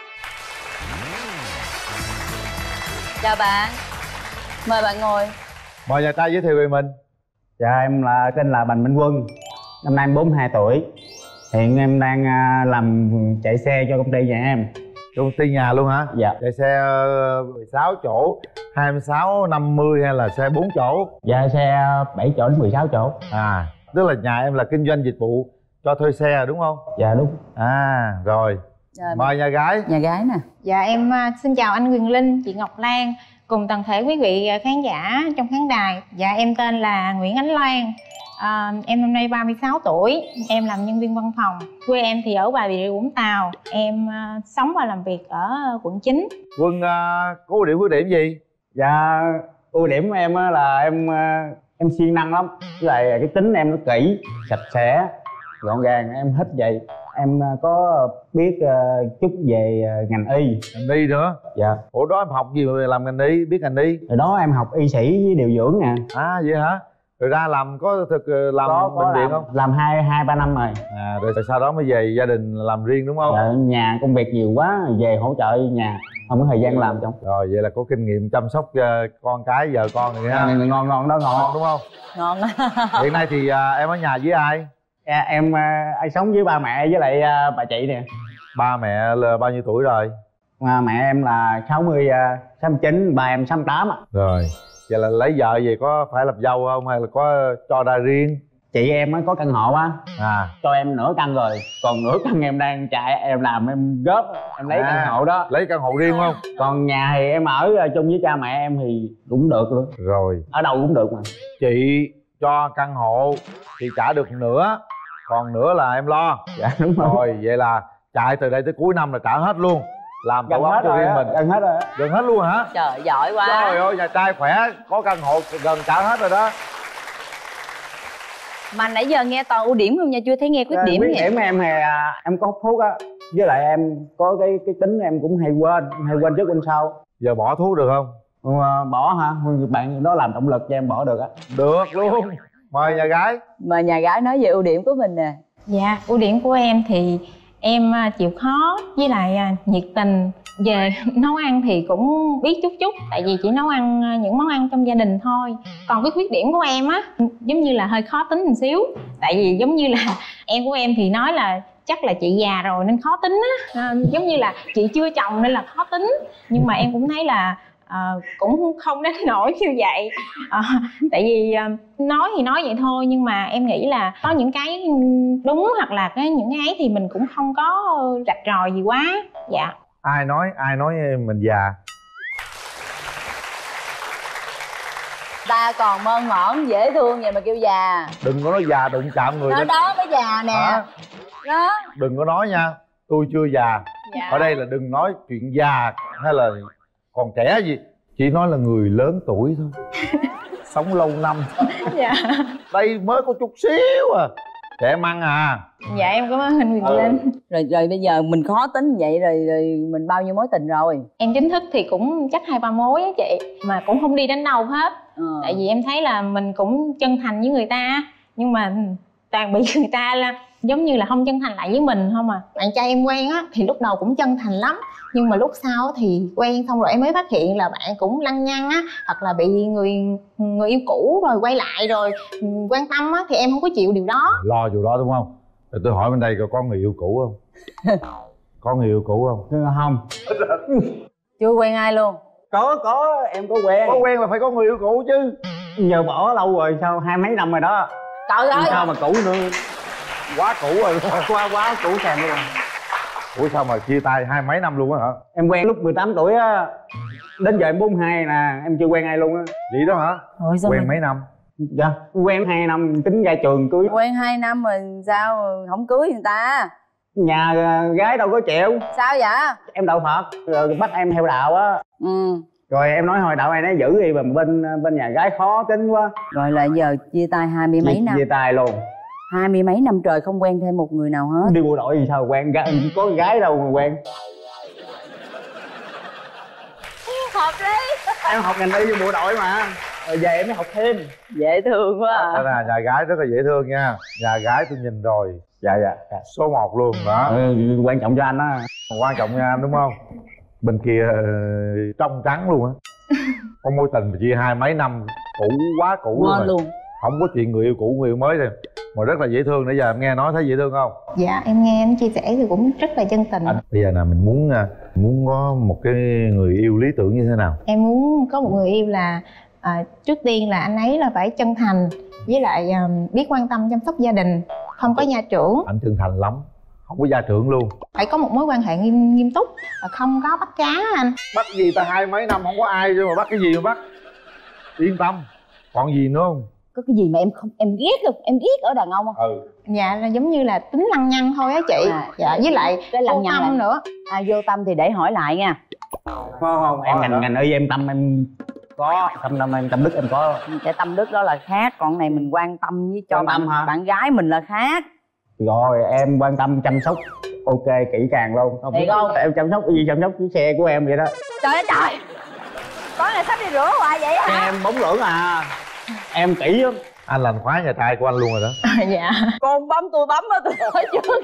Chào bạn, mời bạn ngồi. Mời nhà trai giới thiệu về mình. Dạ em tên là Bành Minh Quân, năm nay em 42 tuổi. Hiện em đang làm chạy xe cho công ty nhà em. Công ty nhà luôn hả? Dạ. Chạy xe 16 chỗ, 26, 50 hay là xe 4 chỗ? Dạ xe 7 chỗ đến 16 chỗ. À, tức là nhà em là kinh doanh dịch vụ cho thuê xe đúng không? Dạ đúng. À, rồi. Mời nhà gái. Nhà gái nè. Dạ em xin chào anh Quyền Linh, chị Ngọc Lan cùng toàn thể quý vị khán giả trong khán đài. Dạ em tên là Nguyễn Ánh Loan. Em năm nay 36 tuổi, em làm nhân viên văn phòng. Quê em thì ở Bà Rịa Vũng Tàu. Em sống và làm việc ở quận 9. Quân có ưu điểm khuyết điểm gì? Dạ ưu điểm của em là em siêng năng lắm. Với lại cái tính em nó kỹ, sạch sẽ, gọn gàng, em thích vậy. Em có biết chút về ngành y. Ngành y nữa? Dạ. Ủa đó em học gì mà làm ngành y, biết ngành y? Rồi đó em học y sĩ với điều dưỡng nè. À vậy hả? Rồi ra làm có làm bệnh viện không? Làm 2-3 năm rồi. À rồi sau đó mới về gia đình làm riêng đúng không? Dạ, nhà công việc nhiều quá, về hỗ trợ nhà, không có thời gian làm trong. Rồi vậy là có kinh nghiệm chăm sóc con cái, vợ con này ha. Ngon đó, ngon đúng không? Ngon. Hiện nay thì em ở nhà với ai? Em sống với ba mẹ với lại bà chị nè. Ba mẹ là bao nhiêu tuổi rồi? Mẹ em là 69, ba em 68 ạ. Rồi vậy là lấy vợ về có phải làm dâu không hay là có cho ra riêng? Chị em có căn hộ á, cho em nửa căn rồi, còn nửa căn em đang chạy, em làm em góp, em lấy căn hộ đó. Lấy căn hộ riêng không? Còn nhà thì em ở chung với cha mẹ em thì cũng được luôn. Rồi ở đâu cũng được mà. Chị cho căn hộ thì trả được nửa, còn nửa là em lo. Dạ đúng rồi. Rồi vậy là chạy từ đây tới cuối năm là trả hết luôn, làm tổ ấm cho riêng mình. Gần hết rồi. Gần hết luôn hả? Trời giỏi quá. Trời ơi nhà trai khỏe, có căn hộ gần trả hết rồi đó. Mà nãy giờ nghe toàn ưu điểm không nha, chưa thấy nghe khuyết điểm. Khuyết điểm em thì em có hút thuốc á, với lại em có cái tính em cũng hay quên trước quên sau. Giờ bỏ thuốc được không? Bỏ hả? Bạn đó làm động lực cho em bỏ được á. Được luôn. Mời nhà gái. Mời nhà gái nói về ưu điểm của mình nè. Dạ, ưu điểm của em thì em chịu khó với lại nhiệt tình. Về nấu ăn thì cũng biết chút, tại vì chỉ nấu ăn những món ăn trong gia đình thôi. Còn cái khuyết điểm của em á, giống như là hơi khó tính một xíu. Tại vì giống như là em của em thì nói là chắc là chị già rồi nên khó tính á, giống như là chị chưa chồng nên là khó tính. Nhưng mà em cũng thấy là cũng không đến nỗi như vậy. Tại vì nói thì nói vậy thôi, nhưng mà em nghĩ là có những cái đúng hoặc là những cái ấy thì mình cũng không có rạch ròi gì quá. Dạ. Ai nói mình già? Ta còn mơn mởn dễ thương vậy mà kêu già. Đừng có nói già đụng chạm người. Nó đó mới già nè. Đó. Đừng có nói nha, tôi chưa già. Dạ. Ở đây là đừng nói chuyện già hay là còn trẻ gì, chỉ nói là người lớn tuổi thôi. Sống lâu năm. Dạ. Đây mới có chút xíu à, trẻ măng à. Dạ em cảm ơn Huỳnh Quyền Linh. Rồi bây giờ mình khó tính vậy rồi mình bao nhiêu mối tình rồi? Em chính thức thì cũng chắc 2-3 mối á chị, mà cũng không đi đến đâu hết. Tại vì em thấy là mình cũng chân thành với người ta, nhưng mà toàn bị người ta là giống như là không chân thành lại với mình không à. Bạn trai em quen á thì lúc đầu cũng chân thành lắm, nhưng mà lúc sau thì quen xong rồi em mới phát hiện là bạn cũng lăng nhăng á, hoặc là bị người yêu cũ rồi quay lại rồi quan tâm á, thì em không có chịu điều đó. Lo điều đó đúng không? Rồi tôi hỏi bên đây có người yêu cũ không? Có người yêu cũ không? Không. Chưa quen ai luôn? Có em có quen. Có quen là phải có người yêu cũ chứ. Giờ bỏ lâu rồi, sao 20 mấy năm rồi đó. Trời ơi. Sao mà cũ nữa. Quá cũ rồi. Quá cũ sàn luôn. Ủa sao mà chia tay 20 mấy năm luôn á hả? Em quen lúc 18 tuổi á, đến giờ em 42 nè, em chưa quen ai luôn á. Vậy đó hả? Quen mấy năm? Dạ, quen 2 năm, tính ra trường cưới. Quen 2 năm rồi sao không cưới người ta? Nhà gái đâu có chịu. Sao vậy? Em đạo Phật, rồi bắt em theo đạo á. Rồi em nói hồi đạo ai nấy giữ đi, mà bên nhà gái khó tính quá. Rồi lại giờ chia tay 20 mấy năm. Chia tay luôn. 20 mấy năm trời không quen thêm một người nào hết. Đi bộ đội thì sao quen, có gái đâu mà quen. Hợp lý. Em học ngành y vô bộ đội mà, rồi về em mới học thêm. Dễ thương quá à. Đó là nhà gái rất là dễ thương nha. Nhà gái tôi nhìn rồi. Dạ. Số 1 luôn đó. Quan trọng cho anh á. Quan trọng nha anh đúng không? Bên kia trong trắng luôn á. Có mối tình mà chia 20 mấy năm, cũ quá cũ luôn. Không có chuyện người yêu cũ người yêu mới thôi, mà rất là dễ thương. Nãy giờ em nghe nói thấy dễ thương không? Dạ em nghe anh chia sẻ thì cũng rất là chân tình. Bây giờ là mình muốn có một cái người yêu lý tưởng như thế nào? Em muốn có một người yêu là trước tiên là anh ấy là phải chân thành, với lại biết quan tâm chăm sóc gia đình, không có gia trưởng. Anh chân thành lắm, không có gia trưởng luôn. Phải có một mối quan hệ nghiêm túc, không có bắt cá anh. Bắt gì ta 20 mấy năm không có ai chứ mà bắt cái gì mà bắt. Yên tâm. Còn gì nữa không? Có cái gì mà em ghét không? Em ghét ở đàn ông không? Dạ là giống như là tính lăng nhăng thôi á chị. Dạ với lại cái lăng nhăng tâm nữa. Vô tâm thì để hỏi lại nha. Không, em ngành y em tâm em có, tâm em tâm đức em có. Cái tâm đức đó là khác, còn này mình quan tâm với cho bạn gái mình là khác. Rồi em quan tâm chăm sóc ok kỹ càng luôn. Thiệt không? Em chăm sóc cái gì, chăm sóc cái xe của em vậy đó. Trời ơi trời, có ngày sắp đi rửa hoài vậy hả? Em bóng lưỡng à, em kỹ lắm. Anh làm khoái nhà trai của anh luôn rồi đó. Dạ. Con bấm tôi bấm á, tôi nói trước.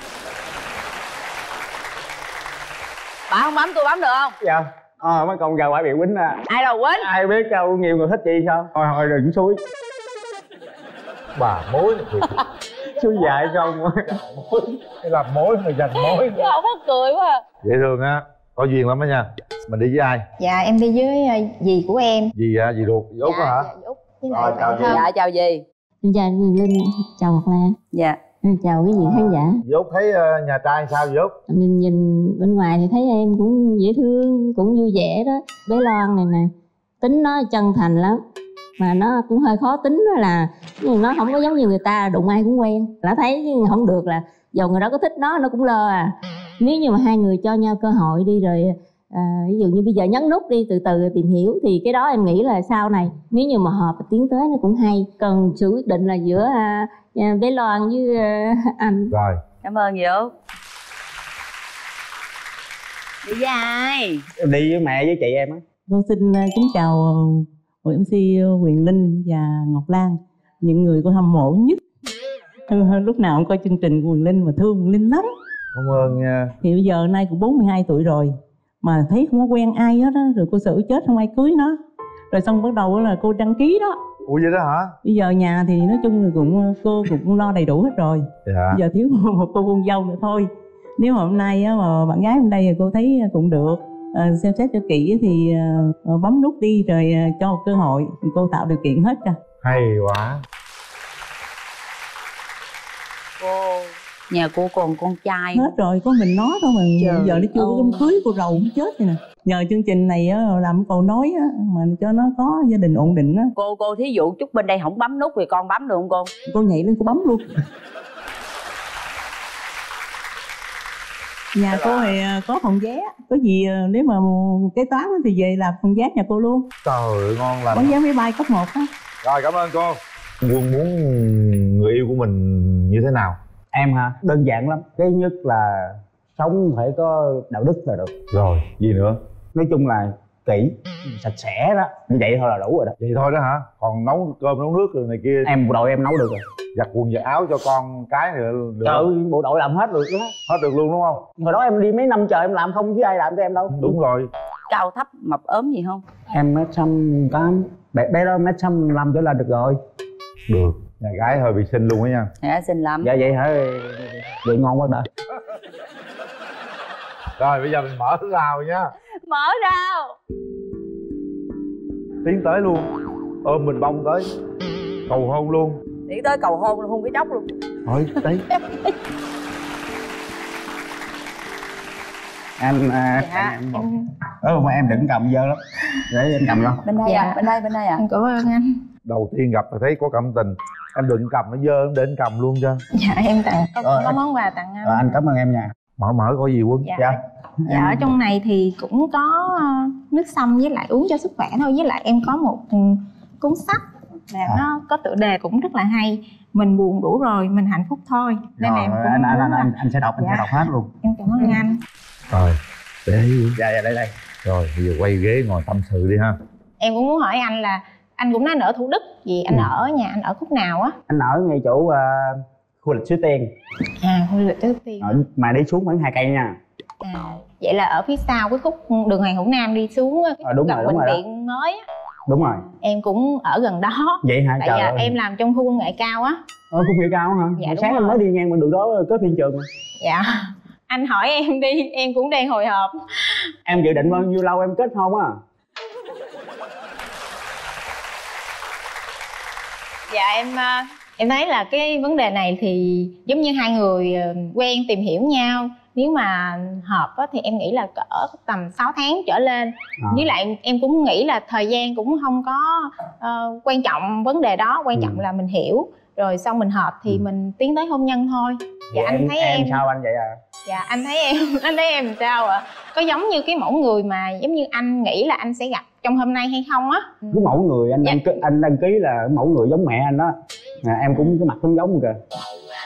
Bà không bấm tôi bấm được không? Dạ. Mấy con gà quả bị quýnh à. Ai đâu quýnh? Ai biết đâu, nhiều người thích chị sao. Thôi đừng xúi. Bà mối thì xúi dại không. cái làm mối mà dành mối. Không có cười quá à. Dễ thương á, có duyên lắm đó nha. Mình đi với ai? Dạ em đi với dì của em. Dì dì ruột, dì Út hả? Dạ dì Út. Rồi chào dì. Dạ chào dì. Xin chào anh Quyền Linh, chào Ngọc Lan. Dạ. Chào quý vị khán giả. Dì Út thấy nhà trai sao dì Út? Mình nhìn bên ngoài thì thấy em cũng dễ thương, cũng vui vẻ đó. Bé Loan này nè, tính nó chân thành lắm, mà nó cũng hơi khó tính đó, là nó không có giống như người ta đụng ai cũng quen. Đã thấy không được là dầu người đó có thích nó cũng lơ à. Nếu như mà hai người cho nhau cơ hội đi rồi ví dụ như bây giờ nhấn nút đi, từ từ tìm hiểu, thì cái đó em nghĩ là sau này nếu như mà hợp và tiến tới nó cũng hay. Còn sự quyết định là giữa bé Loan với anh. Rồi, cảm ơn Vũ. Đi với ai? Đi với mẹ với chị em á. Con xin kính chào hội MC Huyền Linh và Ngọc Lan, những người con hâm mộ nhất. Lúc nào cũng coi chương trình của Huyền Linh và thương Huyền Linh lắm. cảm ơn nha. Thì bây giờ nay cũng 42 tuổi rồi mà thấy không có quen ai hết á, rồi cô sợ chết không ai cưới nó. Rồi xong bắt đầu là cô đăng ký đó. Ủa vậy đó hả? Bây giờ nhà thì nói chung là cô cũng lo đầy đủ hết rồi. Dạ. Bây giờ thiếu một cô con dâu nữa thôi. Nếu mà hôm nay á, mà bạn gái bên đây thì cô thấy cũng được, xem xét cho kỹ thì bấm nút đi rồi cho một cơ hội, cô tạo điều kiện hết cho. Hay quá. Nhà cô còn con trai hết rồi, có mình nó thôi mà. Trời giờ nó chưa có đám cưới, cô rầu cũng chết vậy nè. Nhờ chương trình này á, làm câu nói á, mà cho nó có gia đình ổn định á. Cô thí dụ chút bên đây không bấm nút thì con bấm được không cô? Cô nhảy lên cô bấm luôn. Nhà cô thì có phòng vé, có gì nếu mà kế toán thì về làm phòng vé nhà cô luôn. Trời ơi, ngon lành. Bán vé máy bay cấp 1 á. Rồi, cảm ơn cô. Quân muốn người yêu của mình như thế nào? Em hả? Đơn giản lắm. Cái nhất là sống phải có đạo đức là được. Rồi, gì nữa? Nói chung là kỹ, sạch sẽ đó. Như vậy thôi là đủ rồi đó. Vậy thôi đó hả? Còn nấu cơm nấu nước rồi này kia? Em bộ đội em nấu được rồi. Giặt quần giặt áo cho con cái này được. Trời ơi, bộ đội làm hết được đó. Hết được luôn đúng không? Hồi đó em đi mấy năm trời em làm không chứ ai làm cho em đâu. Đúng rồi. Cao thấp mập ốm gì không? Em M168, bé đó M155 trở lên được rồi. Được. Nhà gái hơi bị xinh luôn á nha. Dạ xinh lắm. Dạ vậy hả? Vậy ngon quá đời. Rồi bây giờ mình mở rào nha. Mở rào. Tiến tới luôn. Ôm mình bông tới. Cầu hôn luôn. Tiến tới cầu hôn hôn cái chốc luôn. Thôi đấy. Em mà em đừng cầm dơ lắm. Để em cầm lo. Bên đây à? Bên đây à? Cảm ơn anh. Đầu tiên gặp là thấy có cảm tình. Em đừng cầm nó dơ, để anh cầm luôn cho. Dạ em tặng có món quà tặng anh. Anh cảm ơn em nha. Mở có gì Quân? Dạ. Dạ ở trong này thì cũng có nước sâm với lại uống cho sức khỏe thôi, với lại em có một cuốn sách là nó có tựa đề cũng rất là hay, mình buồn đủ rồi mình hạnh phúc thôi, nên rồi, em cũng anh sẽ đọc, anh sẽ đọc hết luôn. Em cảm ơn anh. Rồi để dạ đây rồi bây giờ quay ghế ngồi tâm sự đi ha. Em cũng muốn hỏi anh là anh cũng nói anh ở Thủ Đức, vì anh ở nhà anh ở khúc nào á? Anh ở ngay chỗ khu lịch Suối Tiên. Khu lịch Suối Tiên mà đi xuống khoảng 2 cây nha. Vậy là ở phía sau cái khúc đường Hoàng Hữu Nam đi xuống cái gần bệnh viện mới á. Đúng rồi. Em cũng ở gần đó. Vậy hả? Tại vì em làm trong khu công nghệ cao á. Khu công nghệ cao hả? Dạ, sáng em mới đi ngang bên đường đó có phim trường. Dạ. Anh hỏi em đi, em cũng đang hồi hộp. Em dự định bao nhiêu lâu em kết hôn á? Dạ em thấy là cái vấn đề này thì giống như hai người quen tìm hiểu nhau, nếu mà hợp á, thì em nghĩ là cỡ tầm 6 tháng trở lên. Với lại em cũng nghĩ là thời gian cũng không có quan trọng vấn đề đó, quan trọng là mình hiểu rồi xong mình hợp thì mình tiến tới hôn nhân thôi. Dạ anh thấy em sao anh vậy à? Dạ anh thấy em sao ạ? Có giống như cái mẫu người mà giống như anh nghĩ là anh sẽ gặp trong hôm nay hay không á? Cái mẫu người anh đăng ký là mẫu người giống mẹ anh đó. Em cũng cái mặt cũng giống kìa.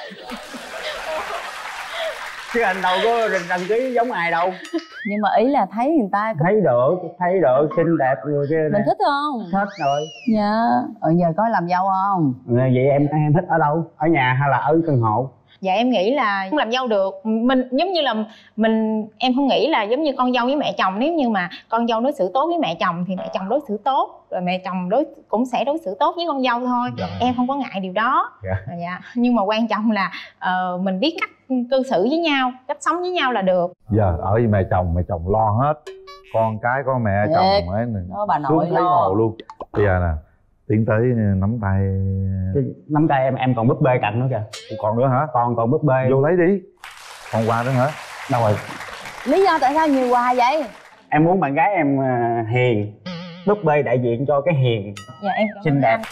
Chứ anh đâu có đăng ký giống ai đâu. Nhưng mà ý là thấy người ta thấy được xinh đẹp rồi kia. Mình thích không? Thích rồi. Dạ. Giờ có làm dâu không? Vậy em thích ở đâu? Ở nhà hay là ở căn hộ? Dạ em nghĩ là không làm dâu được. Mình giống như là em không nghĩ là giống như con dâu với mẹ chồng, nếu như mà con dâu đối xử tốt với mẹ chồng thì mẹ chồng đối xử tốt, rồi mẹ chồng cũng sẽ đối xử tốt với con dâu thôi. Dạ. Em không có ngại điều đó. Dạ. Nhưng mà quan trọng là mình biết cách cư xử với nhau, cách sống với nhau là được. Giờ ở với mẹ chồng lo hết, con cái có mẹ chồng ấy đó, bà nội lo luôn. Bây giờ nè, tiến tới nắm tay em còn búp bê cạnh nữa kìa. Còn nữa hả? Còn búp bê. Vô lấy đi. Còn quà nữa hả? Đâu rồi? Lý do tại sao nhiều quà vậy? Em muốn bạn gái em hiền, búp bê đại diện cho cái hiền. Dạ em xinh đẹp.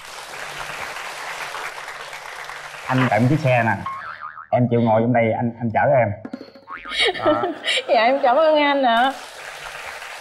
Anh tặng chiếc xe nè, em chịu ngồi trong đây anh chở em. Dạ em cảm ơn anh ạ.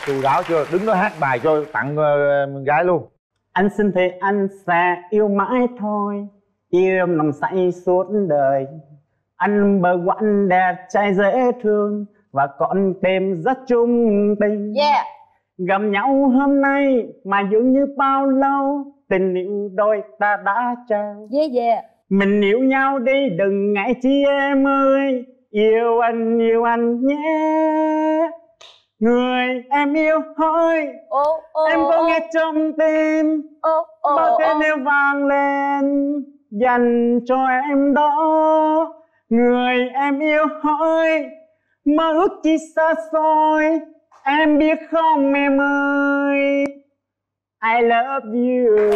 chu đáo chưa? Đứng đó hát bài cho tặng gái luôn. Anh xin thề anh sẽ yêu mãi thôi, yêu nồng say suốt đời. Anh bờ quãng đẹp trai dễ thương và còn tên rất trung tình. Gặp nhau hôm nay mà dường như bao lâu tình yêu đôi ta đã trao. Mình yêu nhau đi đừng ngại chi em ơi, yêu anh nhé. Người em yêu hỡi, em có nghe trong tim bao tên yêu vang lên dành cho em đó. Người em yêu hỡi, mơ ước chi xa xôi, em biết không em ơi, I love you.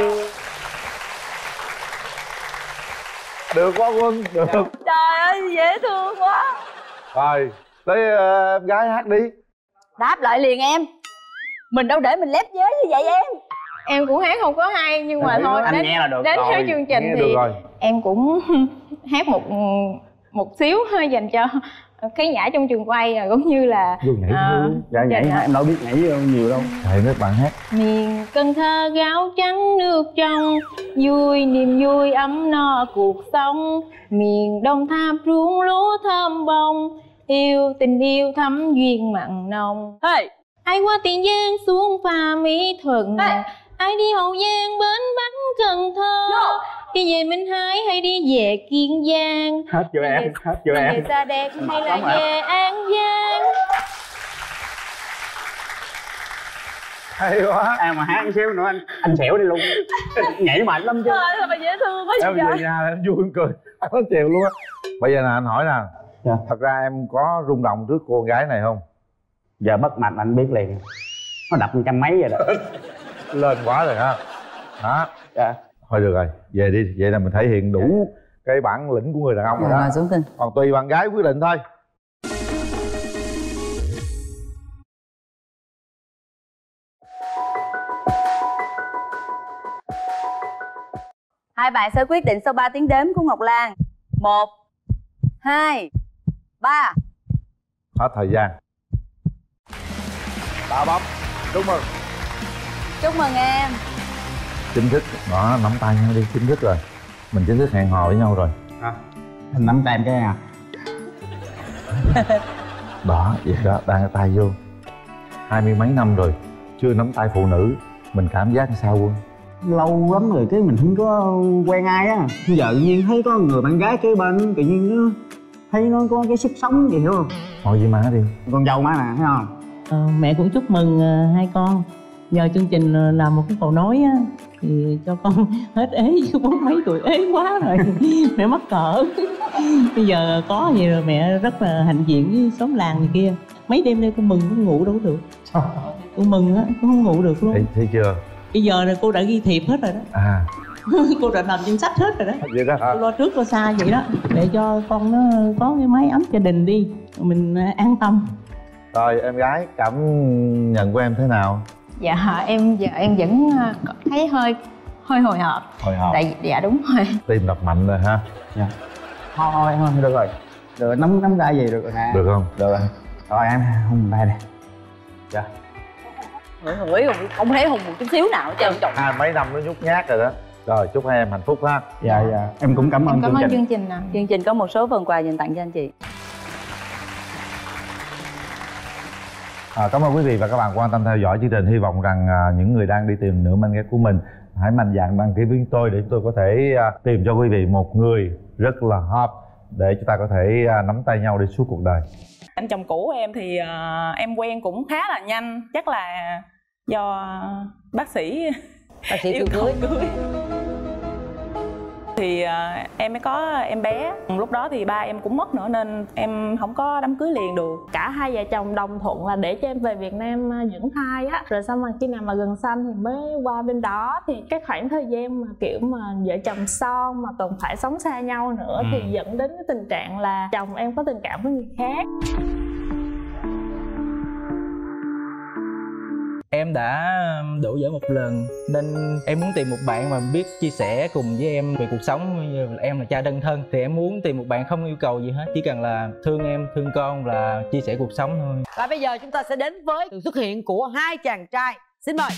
Được quá Quân, được. Trời ơi dễ thương quá. Rồi tới em gái hát đi. Đáp lại liền em. Mình đâu để mình lép vế như vậy em. Em cũng hát không có hay nhưng mà thôi anh đến, nghe là được đến rồi. theo chương trình Nghe thì được rồi. em cũng hát một xíu dành cho khán giả trong trường quay rồi cũng như là Dạ nhảy hả? Em đâu biết nhảy nhiều đâu. Thầy nước bạn hát. Miền Cần Thơ gáo trắng nước trong, vui niềm vui ấm no cuộc sống. Miền Đồng Tháp ruộng lúa thơm bông, yêu tình yêu thắm duyên mặn nồng. Ai qua Tiền Giang xuống Pha Mỹ Thuận, ai đi Hậu Giang bến Bánh Cần Thơ, đi về Minh Hải hay đi về Kiên Giang, Hết chưa em, hết chưa em. về Sa Đéc hay là về An Giang. Hay quá. Em mà hát một xíu nữa anh xẻo đi luôn. Nhảy mạnh lắm chứ. Trời ơi mà dễ thương quá. Em về nhà em vui em cười nó chiều luôn á. Bây giờ nè anh hỏi nè, thật ra em có rung động trước cô gái này không? Giờ bất mạch anh biết liền, nó đập 100 mấy rồi đó. Lên quá rồi ha. Đó. Thôi được rồi, về đi. Vậy là mình thể hiện đủ cái bản lĩnh của người đàn ông rồi đó. Xuống tin. Còn tùy bạn gái quyết định thôi. Hai bạn sẽ quyết định sau 3 tiếng đếm của Ngọc Lan. 1 2 3. Hết thời gian. 3 bấm. Chúc mừng. Chúc mừng em. Chính thức. Đó, nắm tay nhau đi. Chính thức rồi. Mình chính thức hẹn hò với nhau rồi. Anh nắm tay em cái à. Đó, vậy đó, đang tay vô. 20 mấy năm rồi chưa nắm tay phụ nữ, mình cảm giác sao Quân? Lâu lắm rồi cái mình không có quen ai á. Giờ tự nhiên thấy có người bạn gái kế bên, tự nhiên nó thấy nó có cái sức sống gì, hiểu không? Ngồi với má đi. Con dâu má nè, thấy không? Mẹ cũng chúc mừng hai con. Nhờ chương trình làm một cái cầu nối á thì cho con hết ế, chứ 40 mấy tuổi ế quá rồi. Mẹ mắc cỡ. Bây giờ có gì rồi mẹ rất là hạnh diện với xóm làng này kia. Mấy đêm nay con mừng con ngủ đâu được. Con mừng á, con không ngủ được luôn. Thấy chưa? Bây giờ là cô đã ghi thiệp hết rồi đó. Cô đã làm danh sách hết rồi đó. Vậy đó hả? Cô lo trước lo xa vậy đó, để cho con nó có cái mái ấm gia đình đi, mình an tâm. Rồi em gái, cảm nhận của em thế nào? Dạ em giờ em vẫn thấy hơi hồi hộp. Hồi hộp. Dạ đúng rồi. Tim đập mạnh rồi ha. Dạ. Thôi được rồi. Được, nắm tay gì được rồi nè. Được không? Được rồi. Rồi em hôn tay đây. Dạ. Hửi không thấy hùng một chút xíu nào hết trơn. Mấy năm nó nhút nhát rồi đó. Rồi chúc hai em hạnh phúc ha. Dạ. Em cũng cảm ơn chương trình nào. Chương trình có một số phần quà dành tặng cho anh chị. Cảm ơn quý vị và các bạn quan tâm theo dõi chương trình. Hy vọng rằng những người đang đi tìm nửa manh ghép của mình hãy mạnh dạn đăng ký với chúng tôi để chúng tôi có thể tìm cho quý vị một người rất là hợp để chúng ta có thể nắm tay nhau đi suốt cuộc đời. Anh chồng cũ của em thì em quen cũng khá là nhanh, chắc là do bác sĩ yêu cưới. Thì em mới có em bé. Lúc đó thì ba em cũng mất nữa nên em không có đám cưới liền được. Cả hai vợ chồng đồng thuận là để cho em về Việt Nam dưỡng thai á. Rồi xong rồi khi nào mà gần sanh thì mới qua bên đó. Thì cái khoảng thời gian mà kiểu mà vợ chồng son mà còn phải sống xa nhau nữa thì dẫn đến cái tình trạng là chồng em có tình cảm với người khác. em đã đổ vỡ một lần nên em muốn tìm một bạn mà biết chia sẻ cùng với em về cuộc sống. Như em là cha đơn thân thì em muốn tìm một bạn không yêu cầu gì hết, chỉ cần là thương em, thương con và chia sẻ cuộc sống thôi. Và bây giờ chúng ta sẽ đến với sự xuất hiện của hai chàng trai. Xin mời.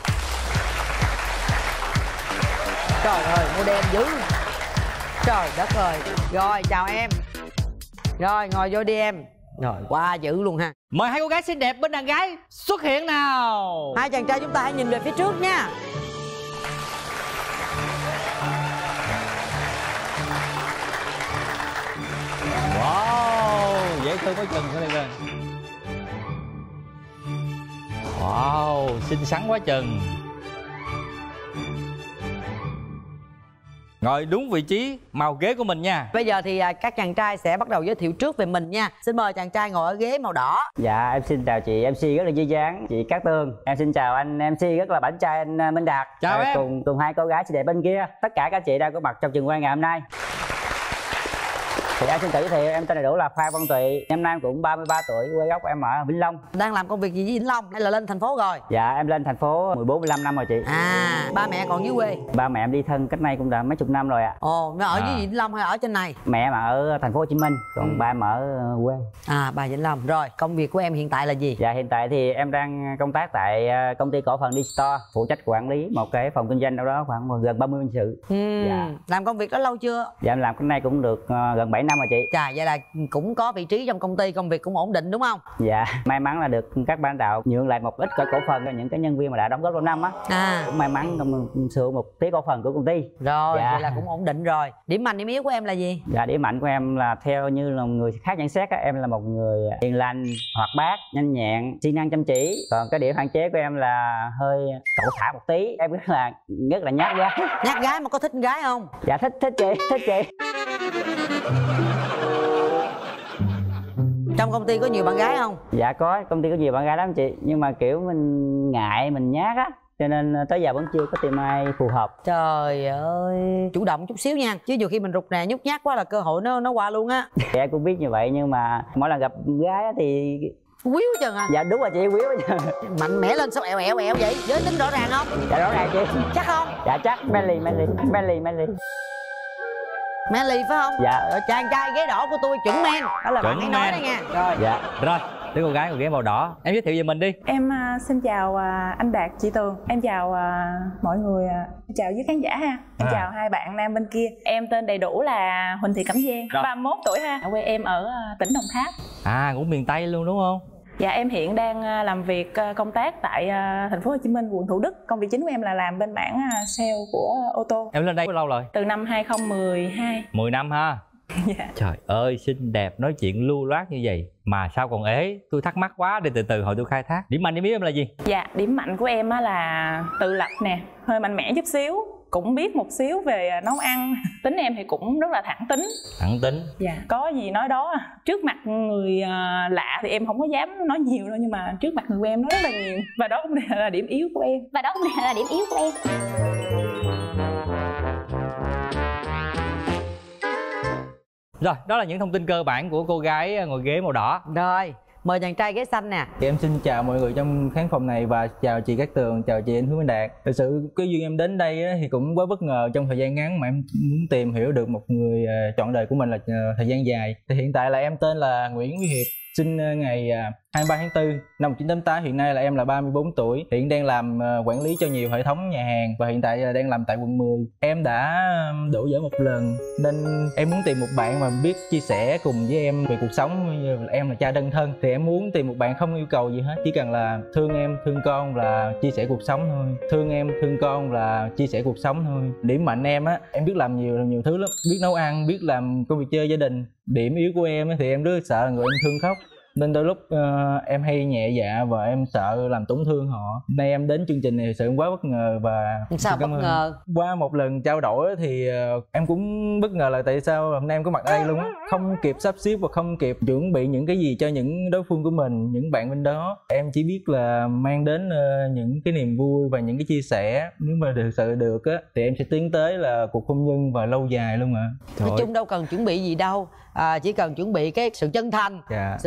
Trời ơi, model dữ. Trời đất ơi. Rồi, chào em. Rồi, ngồi vô đi em. Rồi, quá dữ luôn ha. Mời hai cô gái xinh đẹp bên đàn gái xuất hiện nào. Hai chàng trai chúng ta hãy nhìn về phía trước nha. Wow, dễ thương quá chừng cái này. Wow, xinh xắn quá chừng. Ngồi đúng vị trí màu ghế của mình nha. Bây giờ thì các chàng trai sẽ bắt đầu giới thiệu trước về mình nha. Xin mời chàng trai ngồi ở ghế màu đỏ. Dạ em xin chào chị MC rất là duyên dáng, chị Cát Tường. Em xin chào anh MC rất là bảnh trai anh Minh Đạt. Chào em. Cùng hai cô gái xinh đẹp bên kia. Tất cả các chị đang có mặt trong trường quay ngày hôm nay. Thì em xin tự giới thiệu, em tên đầy đủ là Phan Văn Tụy. Năm nay em cũng 33 tuổi, quê gốc em ở Vĩnh Long. Đang làm công việc gì với Vĩnh Long hay là lên thành phố rồi? Dạ em lên thành phố 14-15 năm rồi chị. À, ba mẹ còn dưới quê? Ba mẹ em đi thân cách nay cũng đã mấy chục năm rồi ạ. Ồ, nó ở dưới Vĩnh Long hay ở trên này? Mẹ em ở thành phố Hồ Chí Minh, còn ba em ở quê. À, ba Vĩnh Long. Rồi, công việc của em hiện tại là gì? Dạ hiện tại thì em đang công tác tại công ty cổ phần Digistore, phụ trách quản lý một cái phòng kinh doanh đâu đó khoảng gần 30 nhân sự. Dạ. Làm công việc đó lâu chưa? Dạ em làm cái này cũng được gần 7 năm rồi chị. Chà, vậy là cũng có vị trí trong công ty, công việc cũng ổn định đúng không? Dạ, may mắn là được các ban đạo nhượng lại một ít cổ phần cho những cái nhân viên mà đã đóng góp lâu năm á. Cũng may mắn sửa một tí cổ phần của công ty. Rồi, dạ. vậy là cũng ổn định rồi. Điểm mạnh, điểm yếu của em là gì? Dạ, điểm mạnh của em là theo như là người khác nhận xét á, em là một người hiền lành, hoạt bát, nhanh nhẹn, siêng năng chăm chỉ. Còn cái điểm hạn chế của em là hơi cẩu thả một tí. Em rất là nhát gái. Nhát gái mà có thích con gái không? Dạ thích chị. Trong công ty có nhiều bạn gái không? Dạ có, công ty có nhiều bạn gái lắm chị. Nhưng mà kiểu mình ngại, mình nhát á, cho nên tới giờ vẫn chưa có tìm ai phù hợp. Trời ơi, chủ động chút xíu nha, chứ nhiều khi mình rụt rè nhút nhát quá là cơ hội nó qua luôn á. Em cũng biết như vậy nhưng mà mỗi lần gặp gái thì quýu chừng à. Dạ đúng rồi chị, quýu chừng. Mạnh mẽ lên sao ẻo vậy? Giới tính rõ ràng không? Dạ rõ ràng chị. Chắc không? Dạ chắc. Manly. Manly phải không? Dạ. Chàng trai ghế đỏ của tôi chuẩn men. Đó là bạn ấy nói đó nha. Rồi. Dạ. Rồi, đứa cô gái của ghế màu đỏ, em giới thiệu về mình đi. Em xin chào anh Đạt, chị Tường. Em chào mọi người, chào với khán giả ha. Em chào hai bạn nam bên kia. Em tên đầy đủ là Huỳnh Thị Cẩm Giang, 31 tuổi ha. Quê em ở tỉnh Đồng Tháp. À, cũng miền Tây luôn đúng không? Dạ em hiện đang làm việc công tác tại thành phố Hồ Chí Minh, quận Thủ Đức. Công việc chính của em là làm bên mảng sale của ô tô. Em lên đây bao lâu rồi? Từ năm 2012. 10 năm ha. Dạ. Trời ơi, xinh đẹp, nói chuyện lưu loát như vậy mà sao còn ế? Tôi thắc mắc quá, đi từ từ hồi tôi khai thác. Điểm mạnh, điểm yếu em là gì? Dạ, điểm mạnh của em là tự lập nè, hơi mạnh mẽ chút xíu, cũng biết một xíu về nấu ăn. Tính em thì cũng rất là thẳng tính. Thẳng tính? Dạ, có gì nói đó. Trước mặt người lạ thì em không có dám nói nhiều đâu, nhưng mà trước mặt người quen em nói rất là nhiều. Và đó cũng là điểm yếu của em. Rồi, đó là những thông tin cơ bản của cô gái ngồi ghế màu đỏ. Rồi, mời chàng trai ghế xanh nè. Thì em xin chào mọi người trong khán phòng này và chào chị Cát Tường, chào chị anh Hứa Minh Đạt. Thực sự cái duyên em đến đây thì cũng quá bất ngờ trong thời gian ngắn mà em muốn tìm hiểu được một người chọn đời của mình là thời gian dài. Thì hiện tại là em tên là Nguyễn Quý Hiệp, sinh ngày 23 tháng 4 năm 1988. Hiện nay là em là 34 tuổi. Hiện đang làm quản lý cho nhiều hệ thống nhà hàng và hiện tại đang làm tại quận 10. Em đã đổ vỡ một lần nên em muốn tìm một bạn mà biết chia sẻ cùng với em về cuộc sống. Như em là cha đơn thân thì em muốn tìm một bạn không yêu cầu gì hết, chỉ cần là thương em, thương con và chia sẻ cuộc sống thôi. Thương em, thương con và chia sẻ cuộc sống thôi. Điểm mạnh em á, em biết làm nhiều thứ lắm, biết nấu ăn, biết làm công việc chơi gia đình. Điểm yếu của em thì em rất sợ người em thương khóc nên đôi lúc em hay nhẹ dạ và em sợ làm tổn thương họ. Nay em đến chương trình này sự quá bất ngờ và sao bất ngờ? Qua một lần trao đổi thì em cũng bất ngờ là tại sao hôm nay em có mặt ở đây luôn á, không kịp sắp xếp và không kịp chuẩn bị những cái gì cho những đối phương của mình, những bạn bên đó. Em chỉ biết là mang đến những cái niềm vui và những cái chia sẻ. Nếu mà thực sự được á thì em sẽ tiến tới là cuộc hôn nhân và lâu dài luôn ạ. Nói chung đâu cần chuẩn bị gì đâu, chỉ cần chuẩn bị cái sự chân thành, sự quyết tâm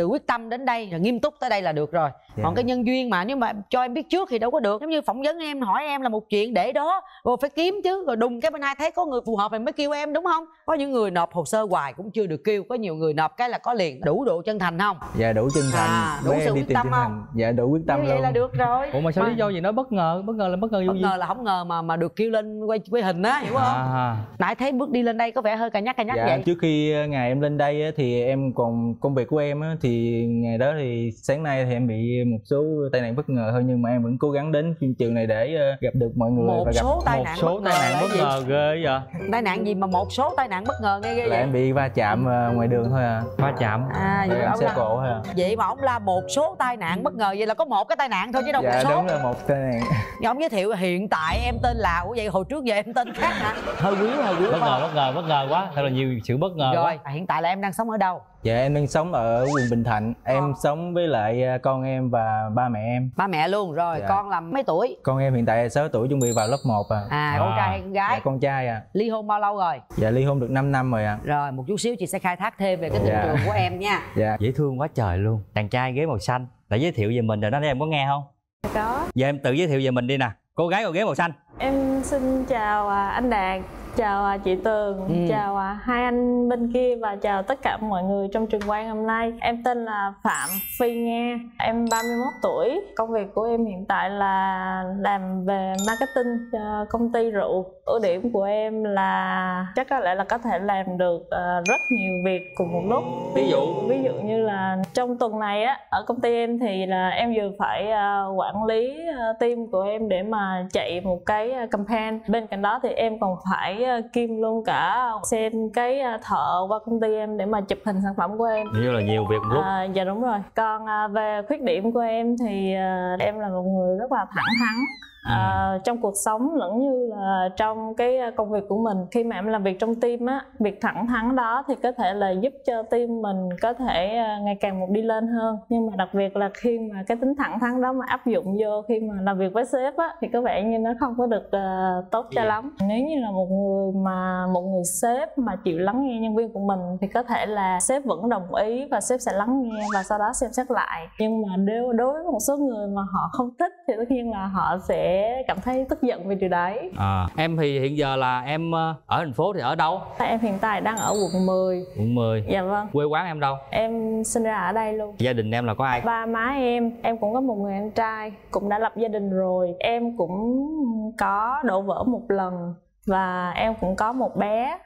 tâm đến đây rồi, nghiêm túc tới đây là được rồi. Còn cái nhân duyên mà nếu mà cho em biết trước thì đâu có được. Giống như phỏng vấn em hỏi em là một chuyện để đó rồi phải kiếm chứ, rồi đùng cái bên ai thấy có người phù hợp thì mới kêu em, đúng không? Có những người nộp hồ sơ hoài cũng chưa được kêu, có nhiều người nộp cái là có liền. Đủ độ chân thành không? Dạ đủ chân thành. Đủ sự quyết tâm không? Dạ đủ quyết tâm như luôn. vậy là được rồi. Ủa mà sao lý do gì nói bất ngờ? Bất ngờ là bất ngờ bất ngờ là không ngờ mà được kêu lên quay hình á, hiểu không? Nãy thấy bước đi lên đây có vẻ hơi cà nhắc dạ, vậy. Trước khi ngày em lên đây thì em còn công việc của em thì ngày đó thì sáng nay thì em bị một số tai nạn bất ngờ thôi, nhưng mà em vẫn cố gắng đến phim trường này để gặp được mọi người một và gặp số tai nạn bất ngờ ghê vậy. Tai nạn gì mà một số tai nạn bất ngờ nghe ghê là vậy? em bị va chạm ngoài đường thôi à. Va chạm vậy em xe cổ thôi à. Vậy mà ông la một số tai nạn bất ngờ, vậy là có một cái tai nạn thôi chứ đâu dạ, một số. đúng là một tai nạn. Dạ, ông giới thiệu hiện tại em tên là, ủa vậy hồi trước giờ em tên khác hả? Hơi quý bất ngờ quá, thật là nhiều sự bất ngờ rồi quá. Hiện tại là em đang sống ở đâu? Dạ em đang sống ở quận Bình Thạnh. Em sống với lại con em và ba mẹ em. Ba mẹ luôn rồi. Dạ. Con là mấy tuổi? Con em hiện tại 6 tuổi, chuẩn bị vào lớp 1 à. Con trai hay con gái? Dạ con trai à. Ly hôn bao lâu rồi? Dạ ly hôn được 5 năm rồi à. Rồi một chút xíu chị sẽ khai thác thêm về cái tình trường của em nha. Dạ. Dễ thương quá trời luôn. Chàng trai ghế màu xanh đã giới thiệu về mình rồi đó, em có nghe không? Có. Giờ em tự giới thiệu về mình đi nè. Cô gái ngồi ghế màu xanh. Em xin chào anh Đạt, chào chị Tường, chào hai anh bên kia và chào tất cả mọi người trong trường quay hôm nay. Em tên là Phạm Phi Nga, em 31 tuổi. Công việc của em hiện tại là làm về marketing cho công ty rượu. Ưu điểm của em là chắc có lẽ là có thể làm được rất nhiều việc cùng một lúc. Ví dụ như là trong tuần này á, ở công ty em thì là em vừa phải quản lý team của em để mà chạy một cái campaign. Bên cạnh đó thì em còn phải kiêm luôn cả xem cái thợ qua công ty em để mà chụp hình sản phẩm của em. Như là nhiều việc một lúc. Dạ đúng rồi. Còn về khuyết điểm của em thì em là một người rất là thẳng thắn. Trong cuộc sống lẫn như là trong cái công việc của mình. Khi mà em làm việc trong team á, việc thẳng thắn đó thì có thể là giúp cho team mình có thể ngày càng một đi lên hơn. Nhưng mà đặc biệt là khi mà cái tính thẳng thắn đó mà áp dụng vô khi mà làm việc với sếp á thì có vẻ như nó không có được tốt cho lắm. Nếu như là một người sếp mà chịu lắng nghe nhân viên của mình thì có thể là sếp vẫn đồng ý và sếp sẽ lắng nghe và sau đó xem xét lại. Nhưng mà đối với một số người mà họ không thích thì tất nhiên là họ sẽ cảm thấy tức giận vì điều đấy. Em thì hiện giờ là em ở thành phố thì ở đâu? Em hiện tại đang ở quận 10. Quận 10. Dạ vâng. Quê quán em đâu? Em sinh ra ở đây luôn. Gia đình em là có ai? Ba má em cũng có một người anh trai, cũng đã lập gia đình rồi. Em cũng có đổ vỡ một lần và em cũng có một bé.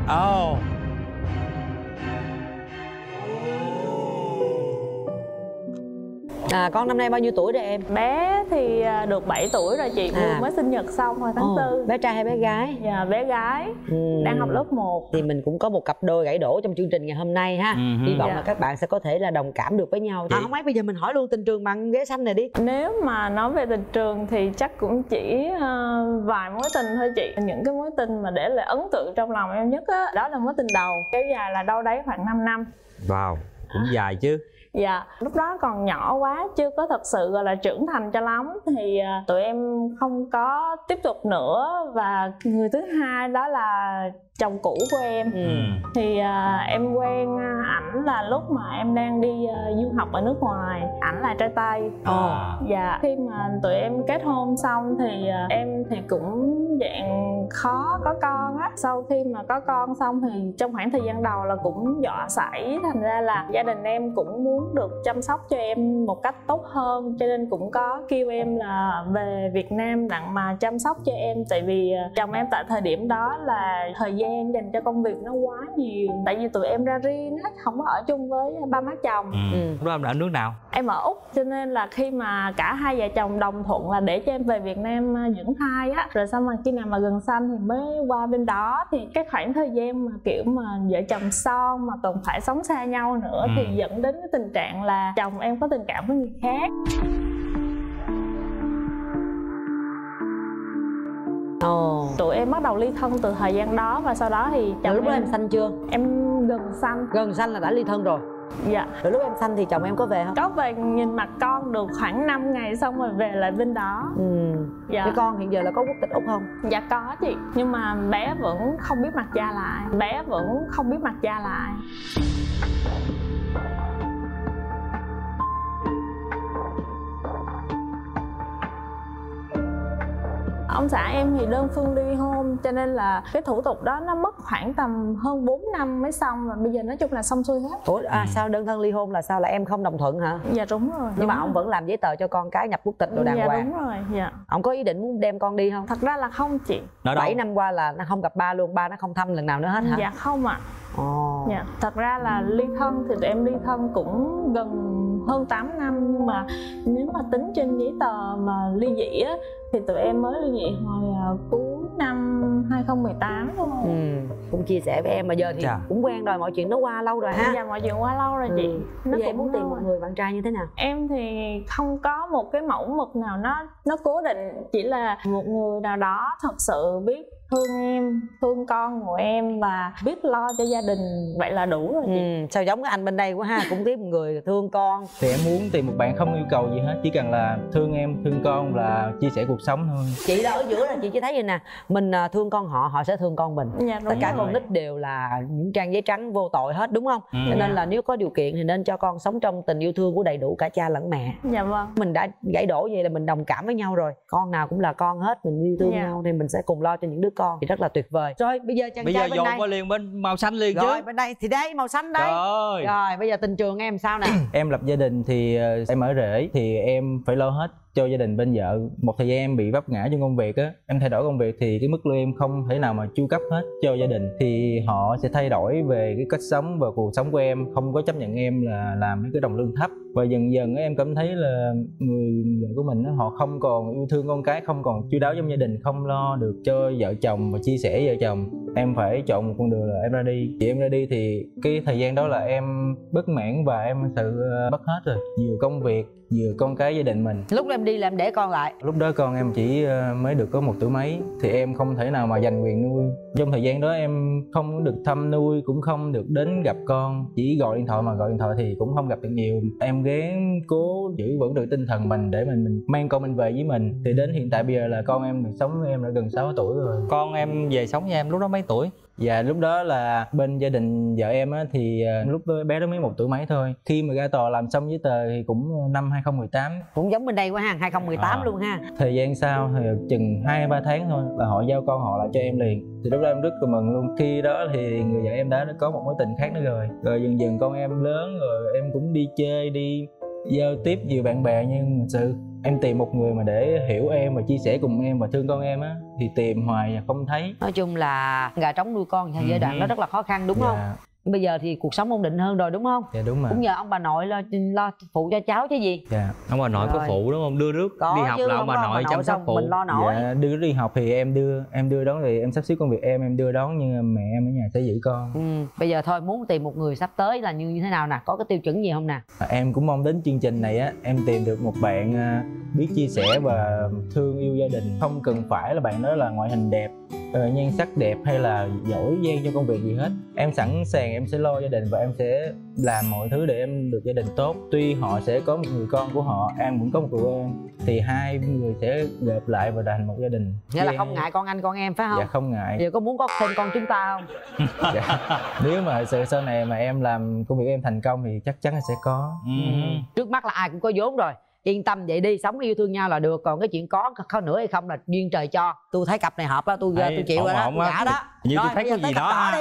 Con năm nay bao nhiêu tuổi rồi em? Bé thì được 7 tuổi rồi chị, vừa mới sinh nhật xong hồi tháng 4. Bé trai hay bé gái? Dạ bé gái, đang học lớp 1. Thì mình cũng có một cặp đôi gãy đổ trong chương trình ngày hôm nay ha. Hy vọng là các bạn sẽ có thể là đồng cảm được với nhau. Không ấy, bây giờ mình hỏi luôn tình trường bằng ghế xanh này đi. Nếu mà nói về tình trường thì chắc cũng chỉ vài mối tình thôi chị. Những cái mối tình mà để lại ấn tượng trong lòng em nhất á, đó là mối tình đầu, kéo dài là đâu đấy khoảng 5 năm. Wow, cũng dài chứ. Dạ, lúc đó còn nhỏ quá, chưa có thật sự gọi là trưởng thành cho lắm. Thì tụi em không có tiếp tục nữa. Và người thứ hai đó là chồng cũ của em. Thì em quen ảnh là lúc mà em đang đi du học ở nước ngoài. Ảnh là trai Tây. Dạ, khi mà tụi em kết hôn xong thì em thì cũng dạng khó có con á. Sau khi mà có con xong thì trong khoảng thời gian đầu là cũng dọa sảy. Thành ra là gia đình em cũng muốn được chăm sóc cho em một cách tốt hơn, cho nên cũng có kêu em là về Việt Nam đặng mà chăm sóc cho em. Tại vì chồng em tại thời điểm đó là thời gian dành cho công việc nó quá nhiều. Tại vì tụi em ra riêng á, không có ở chung với ba má chồng. Lúc đó em ở nước nào? Em ở Úc, cho nên là khi mà cả hai vợ chồng đồng thuận là để cho em về Việt Nam dưỡng thai á, rồi sau mà khi nào mà gần sanh thì mới qua bên đó. Thì cái khoảng thời gian mà kiểu mà vợ chồng son mà còn phải sống xa nhau nữa thì dẫn đến cái tình trạng là chồng em có tình cảm với người khác. Tụi em bắt đầu ly thân từ thời gian đó và sau đó thì chồng lúc đó em sanh chưa? Em gần sanh. Gần sanh là đã ly thân rồi. Dạ. Rồi lúc em sanh thì chồng em có về không? Có về nhìn mặt con được khoảng 5 ngày xong rồi về lại bên đó. Dạ. Cái con hiện giờ là có quốc tịch Úc không? Dạ có chị. Nhưng mà bé vẫn không biết mặt cha lại. Bé vẫn không biết mặt cha lại. Ông xã em thì đơn phương ly hôn, cho nên là cái thủ tục đó nó mất khoảng tầm hơn 4 năm mới xong, và bây giờ nói chung là xong xuôi hết. Ủa sao đơn thân ly hôn là sao, là em không đồng thuận hả? Dạ đúng rồi. Nhưng mà ông vẫn làm giấy tờ cho con cái, nhập quốc tịch đồ đàng hoàng. Dạ đúng rồi. Dạ. Ông có ý định muốn đem con đi không? Thật ra là không chị. 7 năm qua là nó không gặp ba luôn, ba nó không thăm lần nào nữa hết hả? Dạ không ạ. Dạ. Thật ra là ly thân thì tụi em ly thân cũng gần hơn 8 năm, nhưng mà nếu mà tính trên giấy tờ mà ly dị á thì tụi em mới ly dị hồi cuối năm 2018 thôi. Cũng chia sẻ với em mà giờ thì cũng quen rồi, mọi chuyện nó qua lâu rồi ha. Dạ mọi chuyện qua lâu rồi chị. Nó cũng muốn tìm một người bạn trai như thế nào? Em thì không có một cái mẫu mực nào nó cố định, chỉ là một người nào đó thật sự biết thương em, thương con của em và biết lo cho gia đình, vậy là đủ rồi chị. Sao giống cái anh bên đây quá ha, cũng tiếp một người thương con. Thì em muốn tìm một bạn không yêu cầu gì hết, chỉ cần là thương em, thương con và chia sẻ cuộc sống thôi. Chị đã ở giữa là chị chỉ thấy vậy nè, mình thương con họ, họ sẽ thương con mình. Dạ, tất cả con nít đều là những trang giấy trắng vô tội hết, đúng không? Cho nên là nếu có điều kiện thì nên cho con sống trong tình yêu thương của đầy đủ cả cha lẫn mẹ. Dạ vâng. Mình đã gãy đổ vậy là mình đồng cảm với nhau rồi, con nào cũng là con hết, mình yêu thương nhau thì mình sẽ cùng lo cho những đứa con, thì rất là tuyệt vời. Rồi bây giờ chàng trai bên dồn này qua liền bên màu xanh liền rồi, chứ. bên đây thì đây màu xanh đây. Trời. Rồi bây giờ tình trường em sao nè? Em lập gia đình thì em ở rể thì em phải lo hết cho gia đình bên vợ. Một thời gian em bị vấp ngã trong công việc á, em thay đổi công việc thì cái mức lương em không thể nào mà chu cấp hết cho gia đình, thì họ sẽ thay đổi về cái cách sống và cuộc sống của em, không có chấp nhận em là làm mấy cái đồng lương thấp. Và dần dần em cảm thấy là người vợ của mình họ không còn yêu thương con cái, không còn chu đáo trong gia đình, không lo được cho vợ chồng và chia sẻ vợ chồng. Em phải chọn một con đường là em ra đi. Thì em ra đi thì cái thời gian đó là em bất mãn và em tự mất hết rồi, vừa công việc vừa con cái gia đình mình. Lúc em đi là em để con lại? Lúc đó con em chỉ mới được có 1 tuổi mấy, thì em không thể nào mà giành quyền nuôi. Trong thời gian đó em không được thăm nuôi, cũng không được đến gặp con, chỉ gọi điện thoại, mà gọi điện thoại thì cũng không gặp được nhiều. Em gắng cố giữ vững được tinh thần mình để mình mang con mình về với mình. Thì đến hiện tại bây giờ là con em được sống với em đã gần 6 tuổi rồi. Con em về sống với em lúc đó mấy tuổi? Dạ lúc đó là bên gia đình vợ em á, thì lúc đó bé đó mới 1 tuổi mấy thôi. Khi mà ra tòa làm xong giấy tờ thì cũng năm 2018. Cũng giống bên đây quá ha, 2018 luôn ha. Thời gian sau thì chừng 2-3 tháng thôi là họ giao con họ lại cho em liền. Thì lúc đó em rất là mừng luôn. Khi đó thì người vợ em đã có một mối tình khác nữa rồi. Rồi dần dần con em lớn rồi, em cũng đi chơi, đi giao tiếp nhiều bạn bè, nhưng thật sự em tìm một người mà để hiểu em và chia sẻ cùng em và thương con em á thì tìm hoài và không thấy. Nói chung là gà trống nuôi con giai đoạn đó rất là khó khăn, đúng không? Bây giờ thì cuộc sống ổn định hơn rồi, đúng không? Dạ đúng rồi. Cũng nhờ ông bà nội lo phụ cho cháu chứ gì. Dạ. Ông bà nội có phụ đúng không? Đưa rước đi học là ông bà nội chăm sóc phụ. Mình lo nổi. Dạ, đưa đi học thì em đưa đón, thì em sắp xếp công việc em đưa đón, nhưng mẹ em ở nhà sẽ giữ con. Bây giờ thôi, muốn tìm một người sắp tới là như thế nào nè? Có cái tiêu chuẩn gì không nè? Em cũng mong đến chương trình này á, em tìm được một bạn biết chia sẻ và thương yêu gia đình. Không cần phải là bạn đó là ngoại hình đẹp, nhan sắc đẹp hay là giỏi giang trong công việc gì hết. Em sẵn sàng em sẽ lo gia đình và em sẽ làm mọi thứ để em được gia đình tốt. Tuy họ sẽ có một người con của họ, An cũng có một người em, thì hai người sẽ gộp lại và thành một gia đình. Nghĩa là không ngại con anh con em phải không? Dạ không ngại. Giờ có muốn có thêm con chúng ta không? Dạ. Nếu mà sau này mà em làm công việc em thành công thì chắc chắn là sẽ có. Trước mắt là ai cũng có vốn rồi, yên tâm vậy đi, sống yêu thương nhau là được. Còn cái chuyện có nữa hay không là duyên trời cho. Tôi thấy cặp này hợp đó, tôi chịu rồi đó, gả đó. Như tôi thấy có gì đó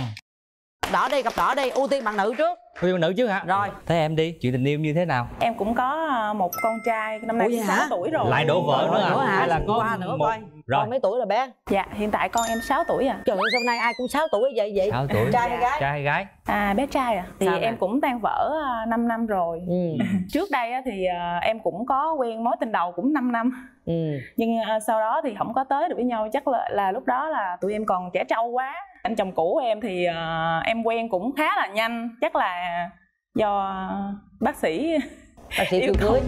Đỏ đi, cặp đỏ đi, ưu tiên bạn nữ trước. Ưu tiên bạn nữ trước hả? Rồi. Thế em đi, chuyện tình yêu như thế nào? Em cũng có một con trai, năm nay 6 tuổi rồi. Lại đổ vỡ nữa hả? Hay là có qua nữa coi. Rồi mấy tuổi rồi bé? Dạ, hiện tại con em 6 tuổi à. Trời ơi, hôm nay ai cũng 6 tuổi vậy? 6 tuổi. Trai hay gái? Trai hay gái? Bé trai à. Thì em cũng tan vỡ 5 năm rồi. Trước đây thì em cũng có quen mối tình đầu cũng 5 năm. Nhưng sau đó thì không có tới được với nhau. Chắc là lúc đó là tụi em còn trẻ trâu quá. Anh chồng cũ của em thì em quen cũng khá là nhanh. Chắc là do bác sĩ yêu cưới.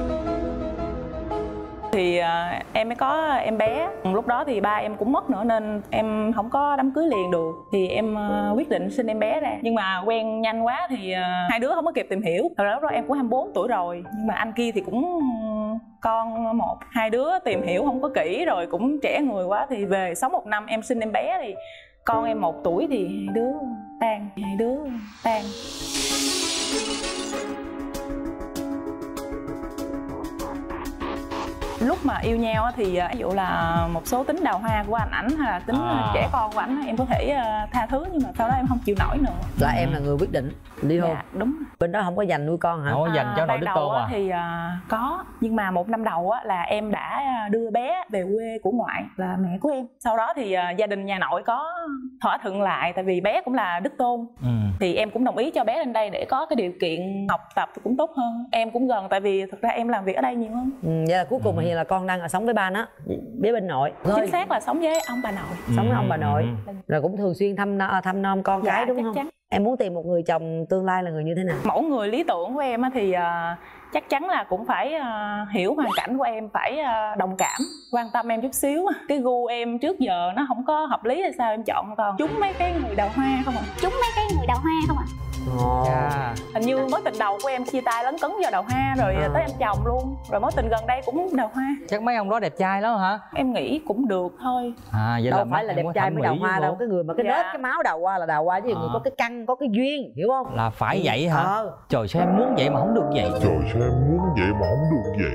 Thì em mới có em bé. Lúc đó thì ba em cũng mất nữa nên em không có đám cưới liền được. Thì em quyết định sinh em bé ra. Nhưng mà quen nhanh quá thì hai đứa không có kịp tìm hiểu. Thật ra lúc đó em cũng 24 tuổi rồi. Nhưng mà anh kia thì cũng con một, hai đứa tìm hiểu không có kỹ rồi cũng trẻ người quá. Thì về sống 1 năm em sinh em bé thì con em 1 tuổi thì hai đứa tan. lúc mà yêu nhau á thì ví dụ là một số tính đào hoa của ảnh hay là tính trẻ con của ảnh em có thể tha thứ, nhưng mà sau đó em không chịu nổi nữa. Là em là người quyết định ly hôn? Dạ, đúng. Bên đó không có dành nuôi con hả? Không có dành cho nội đích tôn à? Thì có, nhưng mà một năm đầu á là em đã đưa bé về quê của ngoại là mẹ của em. Sau đó thì gia đình nhà nội có thỏa thuận lại, tại vì bé cũng là đích tôn, thì em cũng đồng ý cho bé lên đây để có cái điều kiện học tập cũng tốt hơn. Em cũng gần, tại vì thực ra em làm việc ở đây nhiều hơn. Vậy là cuối cùng thì là con đang sống với ba nó, bé bên nội. Chính xác là sống với ông bà nội. Sống với ông bà nội. Rồi cũng thường xuyên thăm nom con cái đúng không? Chắn. Em muốn tìm một người chồng tương lai là người như thế nào? Mẫu người lý tưởng của em thì chắc chắn là cũng phải hiểu hoàn cảnh của em, phải đồng cảm, quan tâm em chút xíu. Cái gu em trước giờ nó không có hợp lý hay sao em chọn toàn trúng mấy cái người đào hoa không à? Trúng mấy cái người đào hoa không à? Hình như mối tình đầu của em chia tay lấn cấn vào đào hoa rồi tới em chồng luôn, rồi mối tình gần đây cũng đào hoa. Chắc mấy ông đó đẹp trai lắm hả? Em nghĩ cũng được thôi. Vậy đâu phải là đẹp trai mới đào hoa đâu, cái người mà cái nết cái máu đào hoa là đào hoa, chứ người có cái căn, có cái duyên, hiểu không? Là phải vậy hả? Trời, sao em muốn vậy mà không được vậy? Trời, sao em muốn vậy mà không được vậy?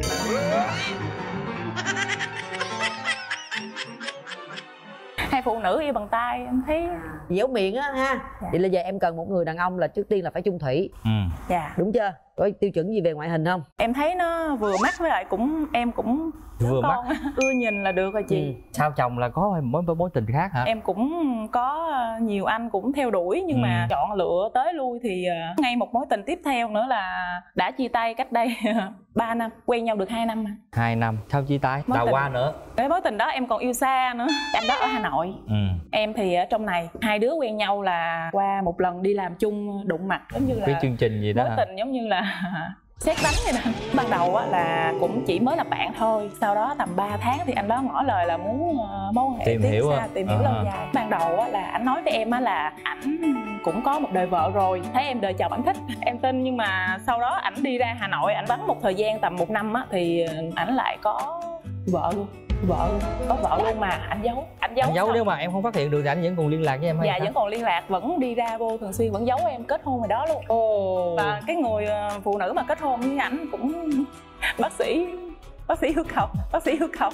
Hai phụ nữ yêu bằng tay em thấy dẻo miệng á ha. Vậy là giờ em cần một người đàn ông là trước tiên là phải chung thủy. Dạ. Đúng chưa? Có tiêu chuẩn gì về ngoại hình không? Em thấy nó vừa mắt, với lại em cũng vừa mắt ưa nhìn là được rồi chị. Sao chồng là có mối tình khác hả? Em cũng có nhiều anh cũng theo đuổi, nhưng mà chọn lựa tới lui thì ngay một mối tình tiếp theo nữa là đã chia tay cách đây 3 năm, quen nhau được 2 năm mà. 2 năm, sao chia tay? Đào hoa nữa. Cái mối tình đó em còn yêu xa nữa. Anh đó ở Hà Nội, em thì ở trong này. Hai đứa quen nhau là qua một lần đi làm chung đụng mặt, giống như là cái chương trình gì đó. Mối tình giống như là xét đánh vậy nè. Ban đầu á là cũng chỉ mới là bạn thôi, sau đó tầm 3 tháng thì anh đó ngỏ lời là muốn mối quan hệ tìm hiểu lâu dài. Ban đầu á là anh nói với em á là ảnh cũng có một đời vợ rồi, thấy em đời chồng ảnh thích, em tin. Nhưng mà sau đó ảnh đi ra Hà Nội, ảnh vắng một thời gian tầm 1 năm á thì ảnh lại có vợ luôn. Có vợ luôn mà anh giấu nếu mà em không phát hiện được thì anh vẫn còn liên lạc với em hay dạ sao? Vẫn còn liên lạc, vẫn đi ra vô thường xuyên, vẫn giấu em kết hôn rồi đó luôn. Và cái người phụ nữ mà kết hôn với ảnh cũng bác sĩ yêu cầu.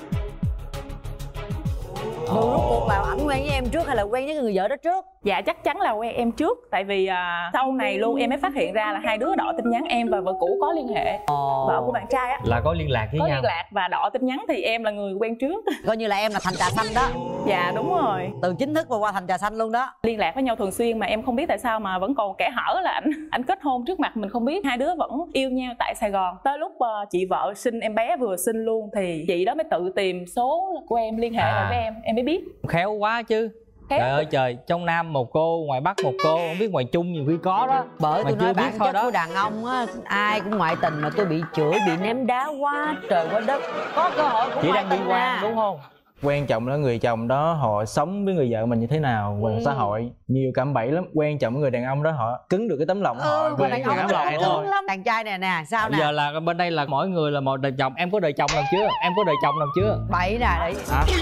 Rốt cuộc là ảnh quen với em trước hay là quen với người vợ đó trước? Dạ chắc chắn là quen em trước, tại vì sau này luôn em mới phát hiện ra là hai đứa đọ tin nhắn em và vợ cũ có liên hệ. Vợ của bạn trai á là có liên lạc với nhau, liên lạc và đọ tin nhắn, thì em là người quen trước. Coi như là em là thành trà xanh đó. Dạ đúng rồi, từ chính thức qua thành trà xanh luôn đó. Liên lạc với nhau thường xuyên mà em không biết tại sao mà vẫn còn kẽ hở là ảnh kết hôn trước mặt mình không biết. Hai đứa vẫn yêu nhau tại Sài Gòn. Tới lúc chị vợ sinh em bé vừa sinh luôn thì chị đó mới tự tìm số của em liên hệ lại với em mới biết. Khéo quá chứ. Trời ơi trời, trong Nam một cô, ngoài Bắc một cô, không biết ngoài Trung nhiều khi có đó. Bởi tôi nói bản chất của đàn ông á, ai cũng ngoại tình mà tôi bị chửi, bị ném đá quá trời quá đất. Có cơ hội cũng chỉ ngoại đang bi quan đúng không? Quan trọng là người chồng đó họ sống với người vợ mình như thế nào, ngoài xã hội nhiều cạm bẫy lắm. Quan trọng người đàn ông đó họ cứng được cái tấm lòng họ, đàn ông lại thôi. Đàn trai nè sao nè? Giờ là bên đây là mỗi người là một đời chồng. Em có đời chồng nào chưa? Em có đời chồng nào chưa? Bậy nè đấy.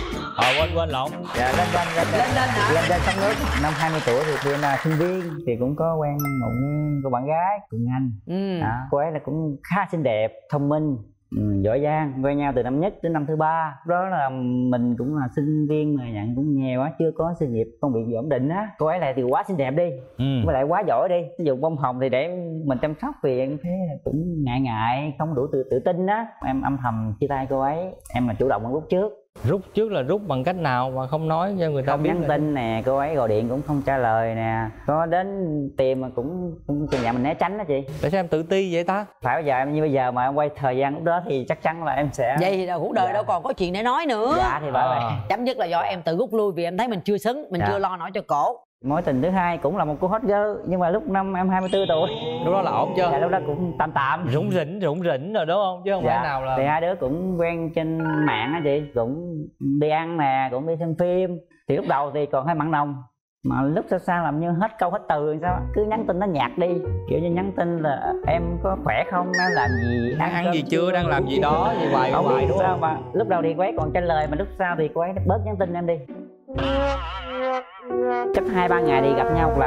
Quên lộn. Dạ lên hả? Lên sông nước. Năm 20 tuổi thì tôi là sinh viên thì cũng có quen một cô bạn gái cùng anh. Cô ấy là cũng khá xinh đẹp, thông minh, giỏi giang, quen nhau từ năm nhất đến năm thứ 3. Đó là mình cũng là sinh viên mà nhận cũng nghèo á, chưa có sự nghiệp công việc ổn định á. Cô ấy lại thì quá xinh đẹp đi, với lại quá giỏi đi. Ví dụ bông hồng thì để mình chăm sóc thì em thấy là cũng ngại không đủ tự tin á. Em âm thầm chia tay cô ấy, em là chủ động lúc trước. Rút trước là rút bằng cách nào mà không nói cho người ta không biết? Nhắn tin nè, cô ấy gọi điện cũng không trả lời nè, có đến tìm mà cũng chừng mình né tránh đó chị. Tại sao em tự ti vậy ta? Phải bây giờ em như bây giờ mà em quay thời gian lúc đó thì chắc chắn là em sẽ vậy thì cuộc đời đâu còn có chuyện để nói nữa. Dạ thì bởi vậy chấm dứt là do em tự rút lui vì em thấy mình chưa xứng, mình chưa lo nổi cho cổ. Mối tình thứ hai cũng là một cô hot girl, nhưng mà lúc năm em 24 tuổi. Lúc đó là ổn chưa? Dạ lúc đó cũng tạm rủng rỉnh rồi đúng không? Chứ không phải nào là thì hai đứa cũng quen trên mạng á chị, cũng đi ăn nè, cũng đi xem phim. Thì lúc đầu thì còn hơi mặn nồng, mà lúc sau làm như hết câu hết từ rồi sao cứ nhắn tin nó nhạt đi, kiểu như nhắn tin là em có khỏe không, em làm gì, ăn gì chưa, đang làm gì đó, vậy hoài đúng sao không? Mà lúc đầu thì cô ấy còn trả lời, mà lúc sau thì cô ấy bớt nhắn tin em đi. Chắc 2-3 ngày thì gặp nhau một lần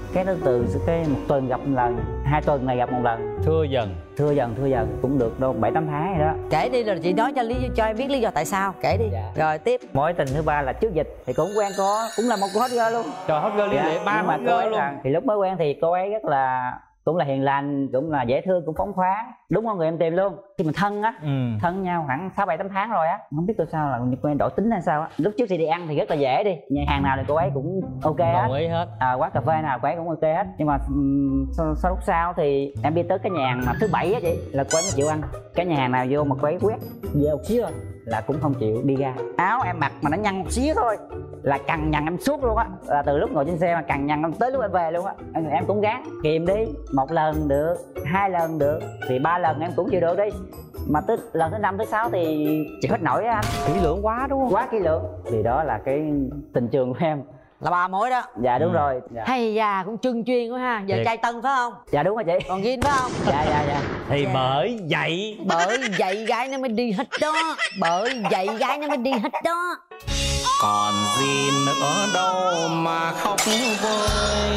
cái đó từ cái 1 tuần gặp một lần, 2 tuần này gặp một lần. Thưa dần cũng được đâu 7-8 tháng rồi đó. Kể đi rồi chị nói cho em biết lý do tại sao, kể đi. Rồi tiếp. Mối tình thứ 3 là trước dịch thì cũng quen cô, cũng là một cô hot girl luôn. Trời, hot girl liên lệ 3 hot girl luôn. Thì lúc mới quen thì cô ấy rất là cũng là hiền lành, cũng là dễ thương, cũng phóng khoáng, đúng không người em tìm luôn. Khi mình thân á, thân nhau khoảng 6-7-8 tháng rồi á, không biết tại sao là quen đổi tính hay sao á. Lúc trước thì đi ăn thì rất là dễ đi, nhà hàng nào thì cô ấy cũng ok hết, đồng ý hết. Quán cà phê nào cô ấy cũng ok hết. Nhưng mà sau lúc sau thì em đi tới cái nhà hàng mà thứ 7 á chị, là cô ấy mới chịu ăn. Cái nhà hàng nào vô mà cô ấy quét về một xíu thôi là cũng không chịu đi ra. Áo em mặc mà nó nhăn một xíu thôi là cằn nhằn em suốt luôn á, là từ lúc ngồi trên xe mà cằn nhằn em tới lúc em về luôn á. Em cũng gắng kìm đi, 1 lần được, 2 lần được, thì 3 lần em cũng chịu được đi. Mà tới lần thứ 5 tới 6 thì chịu hết nổi á anh. Kỹ lưỡng quá đúng không? Quá kỹ lưỡng. Thì đó là cái tình trường của em. Là 3 mối đó. Dạ đúng rồi. Dạ. Hay da cũng chân chuyên quá ha. Giờ Thiệt. trai tân phải không? Dạ đúng rồi chị. Còn Gin phải không? Dạ. Thì bởi vậy gái nó mới đi hết đó. Bởi vậy gái nó mới đi hết đó. Còn gì nữa đâu mà khóc vơi.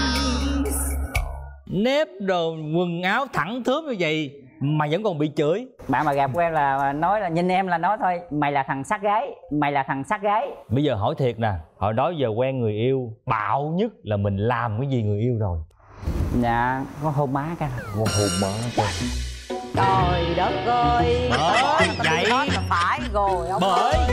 Nếp đồ quần áo thẳng thớm như vậy mà vẫn còn bị chửi. Bạn mà gặp của em là nói là nhìn em là nói thôi, mày là thằng sát gái, mày là thằng sát gái. Bây giờ hỏi thiệt nè, hồi đó giờ quen người yêu bạo nhất là mình làm cái gì người yêu rồi? Dạ, có hôn má cái. Hôn má cái. Trời đất ơi. Bởi vậy là phải rồi ông Bởi ơi.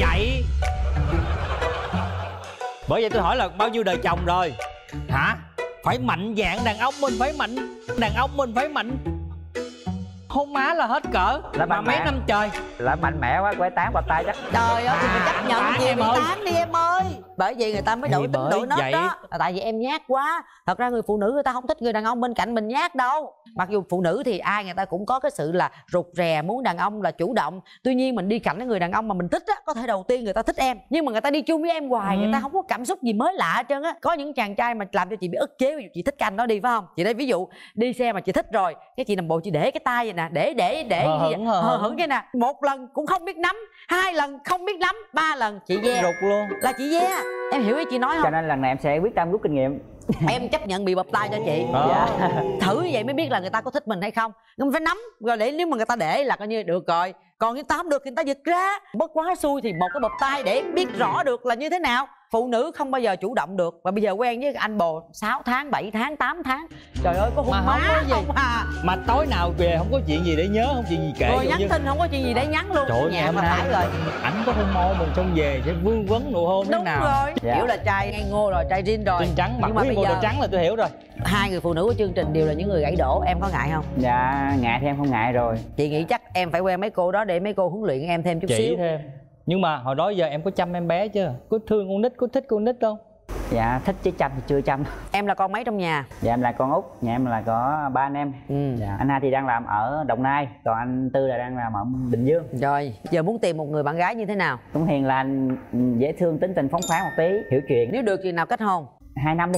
vậy tôi hỏi là bao nhiêu đời chồng rồi hả? Phải mạnh dạn, đàn ông mình phải mạnh. Hôn má là hết cỡ là mà mấy năm trời là mạnh mẽ quá, quay tán vào tay chắc. Trời ơi thì mình chấp nhận gì bị tán đi em ơi. Bởi vậy người ta mới đổi tính đổi nết đó. Là tại vì em nhát quá. Thật ra người phụ nữ người ta không thích người đàn ông bên cạnh mình nhát đâu. Mặc dù phụ nữ thì ai người ta cũng có cái sự là rụt rè, muốn đàn ông là chủ động. Tuy nhiên mình đi cạnh với người đàn ông mà mình thích á, có thể đầu tiên người ta thích em, nhưng mà người ta đi chung với em hoài, người ta không có cảm xúc gì mới lạ hết trơn á. Có những chàng trai mà làm cho chị bị ức chế. Ví dụ chị thích cái anh đó đi phải không? Chị đây ví dụ đi xe mà chị thích rồi, cái chị nằm bộ chị để cái tay vậy nè, để hờ hững cái nè, 1 lần cũng không biết nắm, 2 lần không biết nắm, 3 lần chị ve rụt luôn. Là chị ve. Em hiểu ý chị nói không? Cho nên lần này em sẽ quyết tâm rút kinh nghiệm. Em chấp nhận bị bập tay cho chị. Dạ. Thử như vậy mới biết là người ta có thích mình hay không. Nhưng phải nắm rồi, để nếu mà người ta để là coi như được rồi. Còn người ta không được thì người ta giật ra. Bất quá xui thì một cái bập tay để biết rõ được là như thế nào. Phụ nữ không bao giờ chủ động được. Và bây giờ quen với anh bồ 6 tháng, 7 tháng, 8 tháng. Trời ơi có hôn má không à. Mà tối nào về không có chuyện gì để nhớ, không chuyện gì kể. Rồi nhắn tin không có chuyện gì để nhắn luôn. Trời nhà mà phải rồi. Ảnh có hôn môi mình xong về sẽ vương vấn nụ hôn thế nào. Đúng rồi. Dạ. Hiểu là trai ngây ngô rồi, trai riêng rồi. Chân trắng, mặc nhưng mà nguyên bộ đồ trắng là tôi hiểu rồi. 2 người phụ nữ của chương trình đều là những người gãy đổ. Em có ngại không? Dạ ngại thì em không ngại rồi. Chị nghĩ chắc em phải quen mấy cô đó để mấy cô huấn luyện em thêm chút xíu. Thêm. Nhưng mà hồi đó giờ em có chăm em bé chưa? Có thương con nít, có thích con nít không? Dạ thích chứ chăm thì chưa chăm. Em là con mấy trong nhà? Dạ em là con út, nhà em là có 3 anh em. Dạ. Anh hai thì đang làm ở Đồng Nai, còn anh Tư là đang làm ở Bình Dương. Rồi giờ muốn tìm một người bạn gái như thế nào? Cũng hiền lành, dễ thương, tính tình phóng khoáng một tí, hiểu chuyện. Nếu được thì nào kết hôn? 2 năm đi.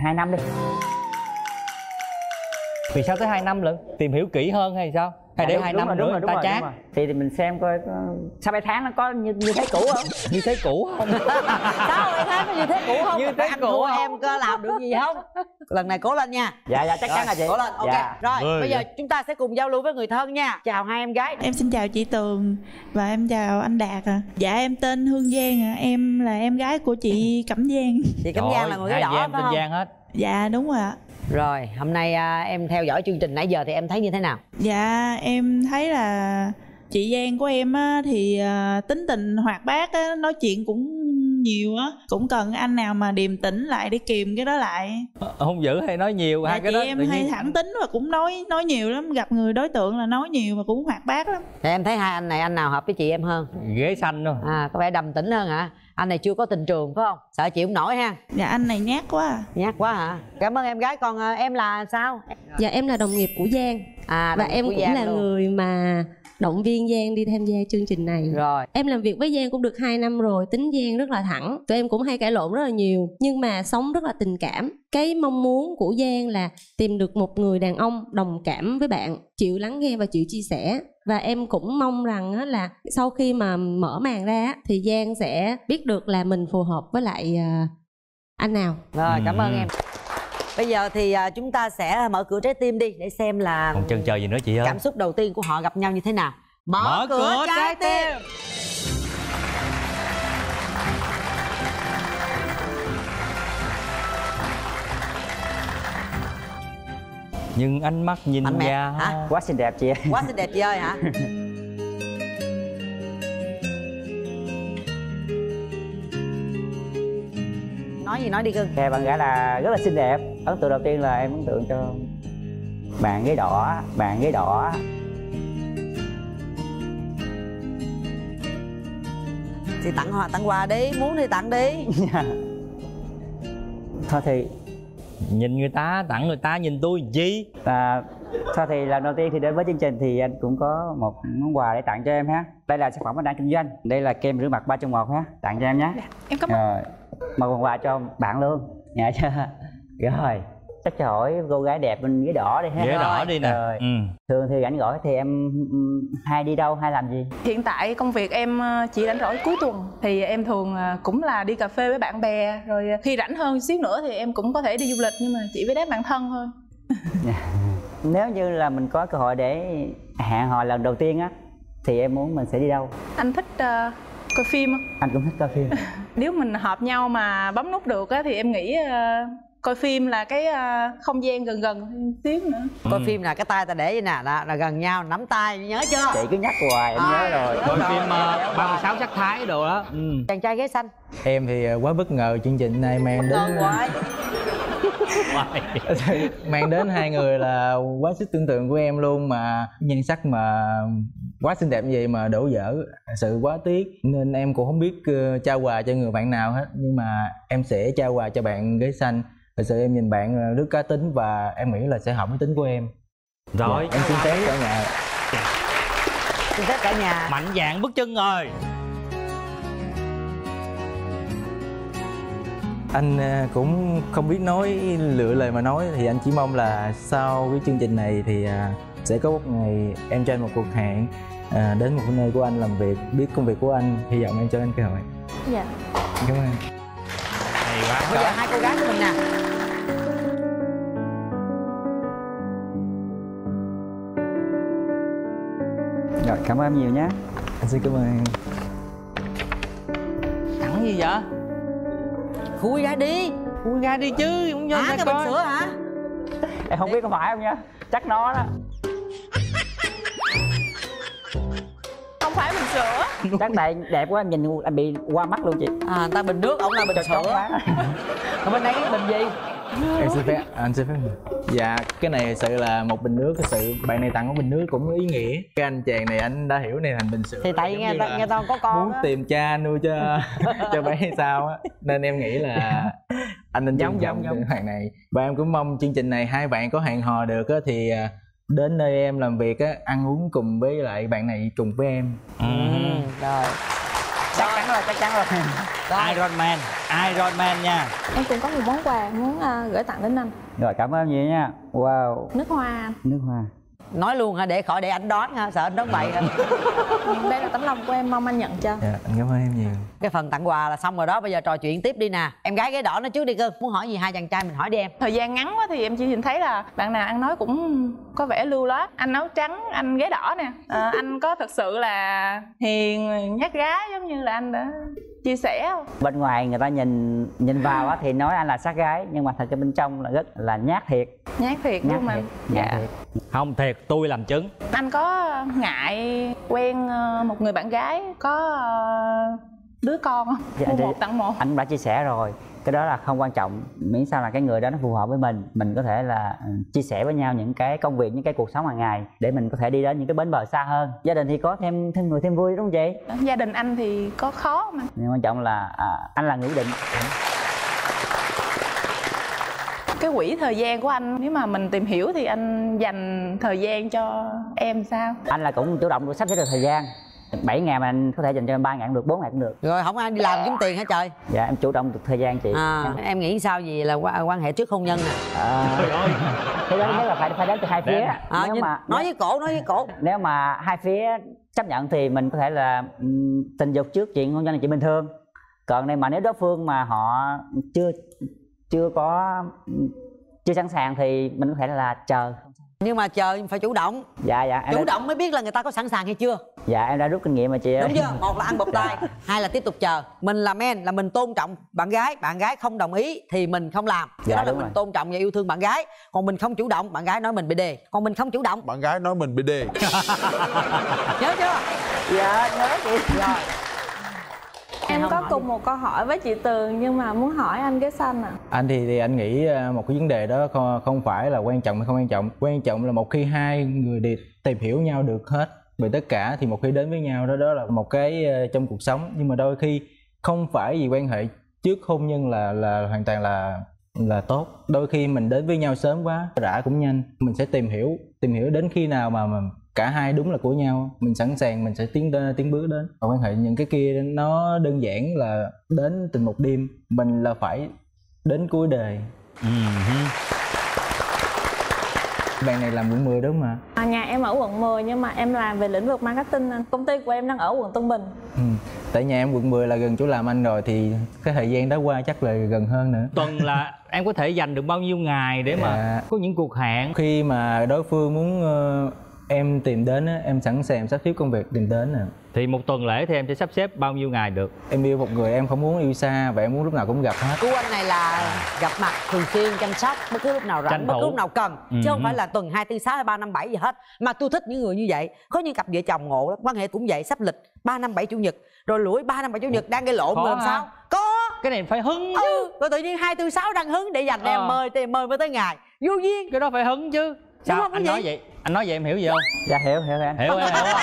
Vì sao tới 2 năm lận? Tìm hiểu kỹ hơn hay sao? Hay để 2 năm nữa ta chán? Thì mình xem coi sau 7 tháng nó có như thế cũ không? Như thế cũ không? Sao 7 tháng có như thế cũ không? Như thế cũ em có làm được gì không? Lần này cố lên nha. Dạ chắc chắn là chị. Cố lên, ok. Dạ. Rồi bây giờ chúng ta sẽ cùng giao lưu với người thân nha. Chào 2 em gái. Em xin chào chị Tường và em chào anh Đạt ạ. Dạ em tên Hương Giang ạ. Em là em gái của chị Cẩm Giang. Chị Cẩm Giang là người gái đỏ phải không? Giang hết. Dạ đúng rồi ạ. Rồi hôm nay em theo dõi chương trình nãy giờ thì em thấy như thế nào? Dạ em thấy là chị Giang của em á, thì tính tình hoạt bát á, nói chuyện cũng nhiều á, cũng cần anh nào mà điềm tĩnh lại để kìm cái đó lại. Hung dữ hay nói nhiều? Dạ, Hai cái chị đó em hay thẳng tính và cũng nói nhiều lắm, gặp người đối tượng là nói nhiều và cũng hoạt bát lắm. Thì em thấy 2 anh này anh nào hợp với chị em hơn? Ghế xanh luôn. Có vẻ đầm tĩnh hơn hả? Anh này chưa có tình trường phải không? Sợ chịu không nổi ha? Dạ anh này nhát quá à. Nhát quá hả? Cảm ơn em gái. Còn em là sao? Dạ em là đồng nghiệp của Giang. Và em cũng là người mà động viên Giang đi tham gia chương trình này. Rồi. Em làm việc với Giang cũng được 2 năm rồi. Tính Giang rất là thẳng. Tụi em cũng hay cãi lộn rất là nhiều, nhưng mà sống rất là tình cảm. Cái mong muốn của Giang là tìm được một người đàn ông đồng cảm với bạn, chịu lắng nghe và chịu chia sẻ. Và em cũng mong rằng là sau khi mà mở màn ra thì Giang sẽ biết được là mình phù hợp với lại anh nào. Rồi cảm ơn em. Bây giờ thì chúng ta sẽ mở cửa trái tim đi để xem là còn chần chờ gì nữa chị ơi. Cảm xúc đầu tiên của họ gặp nhau như thế nào. Mở cửa trái tim. Nhưng ánh mắt nhìn nhau quá xinh đẹp chị ơi. Quá xinh đẹp chị ơi hả? Nói gì nói đi cưng. Khe bạn gái là rất là xinh đẹp. Ấn tượng đầu tiên là em ấn tượng cho bạn ghế đỏ, bạn ghế đỏ. Thì tặng quà đi, muốn thì tặng đi. Thôi thì nhìn người ta, tặng người ta, nhìn tôi gì. Thôi thì lần đầu tiên thì đến với chương trình thì anh cũng có một món quà để tặng cho em ha. Đây là sản phẩm anh đang kinh doanh. Đây là kem rửa mặt 3 trong 1 ha. Tặng cho em nhé. Em cảm ơn. Rồi, một phần quà cho bạn luôn. Dạ chưa? Rồi, chắc cho hỏi cô gái đẹp bên ghế đỏ đi ha. Ghế đỏ đi nè. Rồi. Thường thì rảnh rỗi thì em hay đi đâu, hay làm gì? Hiện tại công việc em chỉ rảnh rỗi cuối tuần thì em thường cũng là đi cà phê với bạn bè. Rồi khi rảnh hơn xíu nữa thì em cũng có thể đi du lịch, nhưng mà chỉ với đám bạn thân thôi. Nếu như là mình có cơ hội để hẹn hò lần đầu tiên á thì em muốn mình sẽ đi đâu? Anh thích coi phim không? Anh cũng thích coi phim. Nếu mình hợp nhau mà bấm nút được á thì em nghĩ coi phim là cái không gian gần hơn xíu nữa. Coi phim là cái tay ta để vậy nè, là gần nhau nắm tay, nhớ chưa? Chị cứ nhắc hoài em nhớ rồi. Coi phim 36 sắc thái đồ đó. Chàng trai ghế xanh. Em thì quá bất ngờ chương trình này mang đến mang đến hai người là quá sức tưởng tượng của em luôn, mà nhan sắc mà quá xinh đẹp như vậy mà đổ vỡ, sự quá tiếc, nên em cũng không biết trao quà cho người bạn nào hết, nhưng mà em sẽ trao quà cho bạn ghế xanh. Thật sự em nhìn bạn rất cá tính và em nghĩ là sẽ hợp với tính của em. Rồi em xin phép cả nhà. Xin phép cả nhà. Mạnh dạn bước chân rồi. Anh cũng không biết lựa lời mà nói, thì anh chỉ mong là sau cái chương trình này thì sẽ có một ngày em cho anh một cuộc hẹn đến một nơi của anh làm việc, biết công việc của anh, hy vọng em cho anh cơ hội. Dạ. Cảm ơn. Hay quá. Bây giờ hai cô gái của mình nè. Rồi, cảm ơn em nhiều nhé. Anh xin cảm ơn em. Tặng gì vậy? Khui ra đi. Khui ra đi chứ, không cho cái bình sữa hả? Em không biết có phải không nha. Chắc nó đó. Không phải bình sữa. Chắc tại đẹp quá, em nhìn anh bị qua mắt luôn chị. Người ta bình nước, ông là bình sữa. Còn bên đây cái bình gì? Em xin phép, anh xin phép. Dạ, cái này thật sự là một bình nước. Thật sự bạn này tặng một bình nước cũng ý nghĩa. Cái anh chàng này anh đã hiểu này thành bình sữa. Thì tại nghe tao có con muốn tìm cha nuôi cho bé hay sao á, nên em nghĩ là anh nên trân trọng cái bạn này. Và em cũng mong chương trình này hai bạn có hẹn hò được á thì đến nơi em làm việc á, ăn uống cùng với lại bạn này cùng với em. Rồi. Chắc chắn rồi. Iron Man nha. Em cũng có một món quà muốn gửi tặng đến anh. Rồi, cảm ơn nhiều nha. Wow. Nước hoa. Nước hoa. Nói luôn hả, để khỏi để anh đón ha, sợ anh đón bậy hả? Đây là tấm lòng của em, mong anh nhận cho. Dạ, anh cảm ơn em nhiều. Cái phần tặng quà là xong rồi đó, bây giờ trò chuyện tiếp đi nè. Em gái ghế đỏ nói trước đi cưng. Muốn hỏi gì hai chàng trai mình hỏi đi em. Thời gian ngắn quá thì em chỉ nhìn thấy là bạn nào ăn nói cũng có vẻ lưu loát. Anh áo trắng, anh ghế đỏ nè. Anh có thật sự là hiền, nhát gái giống như là anh đã chia sẻ không? Bên ngoài người ta nhìn vào á thì nói anh là sát gái, nhưng mà thật ra bên trong là rất là nhát thiệt. Nhát thiệt đúng không anh? Dạ. Không thiệt, tôi làm chứng. Anh có ngại quen một người bạn gái có đứa con không? Dạ, Mua một tặng một. Anh đã chia sẻ rồi, cái đó là không quan trọng, miễn sao là cái người đó nó phù hợp với mình có thể là chia sẻ với nhau những cái công việc, những cái cuộc sống hàng ngày để mình có thể đi đến những cái bến bờ xa hơn. Gia đình thì có thêm người thêm vui, đúng không chị? Gia đình anh thì có khó không anh? Nhưng quan trọng là anh là người quyết định. Cái quỹ thời gian của anh, nếu mà mình tìm hiểu thì anh dành thời gian cho em sao? Anh là cũng chủ động được sắp xếp được thời gian. 7 ngày mà anh có thể dành cho em 3 ngày cũng được, 4 ngày cũng được. Rồi không ai đi làm kiếm tiền hả trời? Dạ, em chủ động được thời gian chị. Em nghĩ sao gì là quan hệ trước hôn nhân nè? Cái đó nhất là phải đến từ hai phía. Nói với cổ. Nếu mà hai phía chấp nhận thì mình có thể là tình dục trước chuyện hôn nhân là chuyện bình thường. Còn đây mà nếu đối phương mà họ chưa có chưa sẵn sàng thì mình có thể là chờ. Nhưng mà chờ phải chủ động. Dạ em chủ động mới biết là người ta có sẵn sàng hay chưa. Dạ em đã rút kinh nghiệm mà chị ơi. Đúng chưa? Một là ăn bột tai, hai là tiếp tục chờ. Mình là men là mình tôn trọng bạn gái không đồng ý thì mình không làm. Cái đó là mình tôn trọng và yêu thương bạn gái. Còn mình không chủ động, bạn gái nói mình bị đề. Còn mình không chủ động, bạn gái nói mình bị đề. Nhớ chưa? Dạ nhớ chị. Rồi. Em có cùng một câu hỏi với chị Tường nhưng mà muốn hỏi anh cái xanh à. Anh thì anh nghĩ một cái vấn đề đó không phải là quan trọng hay không quan trọng. Quan trọng là một khi hai người tìm hiểu nhau được hết về tất cả thì một khi đến với nhau đó là một cái trong cuộc sống. Nhưng mà đôi khi không phải vì quan hệ trước hôn nhân là hoàn toàn là tốt. Đôi khi mình đến với nhau sớm quá rã cũng nhanh. Mình sẽ tìm hiểu đến khi nào mà cả hai đúng là của nhau, mình sẵn sàng mình sẽ tiến bước đến. Và quan hệ những cái kia nó đơn giản là đến tình một đêm, mình là phải đến cuối đời. Bạn này làm quận 10 đúng không ạ? Nhà em ở quận 10 nhưng mà em làm về lĩnh vực marketing anh. Công ty của em đang ở quận Tân Bình. Tại nhà em quận 10 là gần chỗ làm anh rồi thì cái thời gian đó qua chắc là gần hơn nữa. Tuần là em có thể dành được bao nhiêu ngày để mà có những cuộc hẹn? Khi mà đối phương muốn em tìm đến á, em sẵn sàng sắp xếp công việc tìm đến nè. Thì một tuần lễ thì em sẽ sắp xếp bao nhiêu ngày được? Em yêu một người em không muốn yêu xa và em muốn lúc nào cũng gặp hết. Cô anh này là gặp mặt thường xuyên, chăm sóc bất cứ lúc nào rảnh, bất cứ lúc nào cần. Chứ không phải là tuần 2, 4, 6, 3, 5, 7 gì hết. Mà tôi thích những người như vậy. Có những cặp vợ chồng ngộ lắm, quan hệ cũng vậy, sắp lịch 3, 5, 7 chủ nhật. Rồi lũi 3, 5, 7 chủ nhật đang gây lộn làm sao? Có. Cái này phải hứng chứ. Rồi tự nhiên 2, 4, 6 đang hứng để dành em mời mới tới ngày. Vô duyên. Cái đó phải hứng chứ. Sao anh nói vậy? Anh nói vậy em hiểu gì không? Dạ hiểu anh. Hiểu.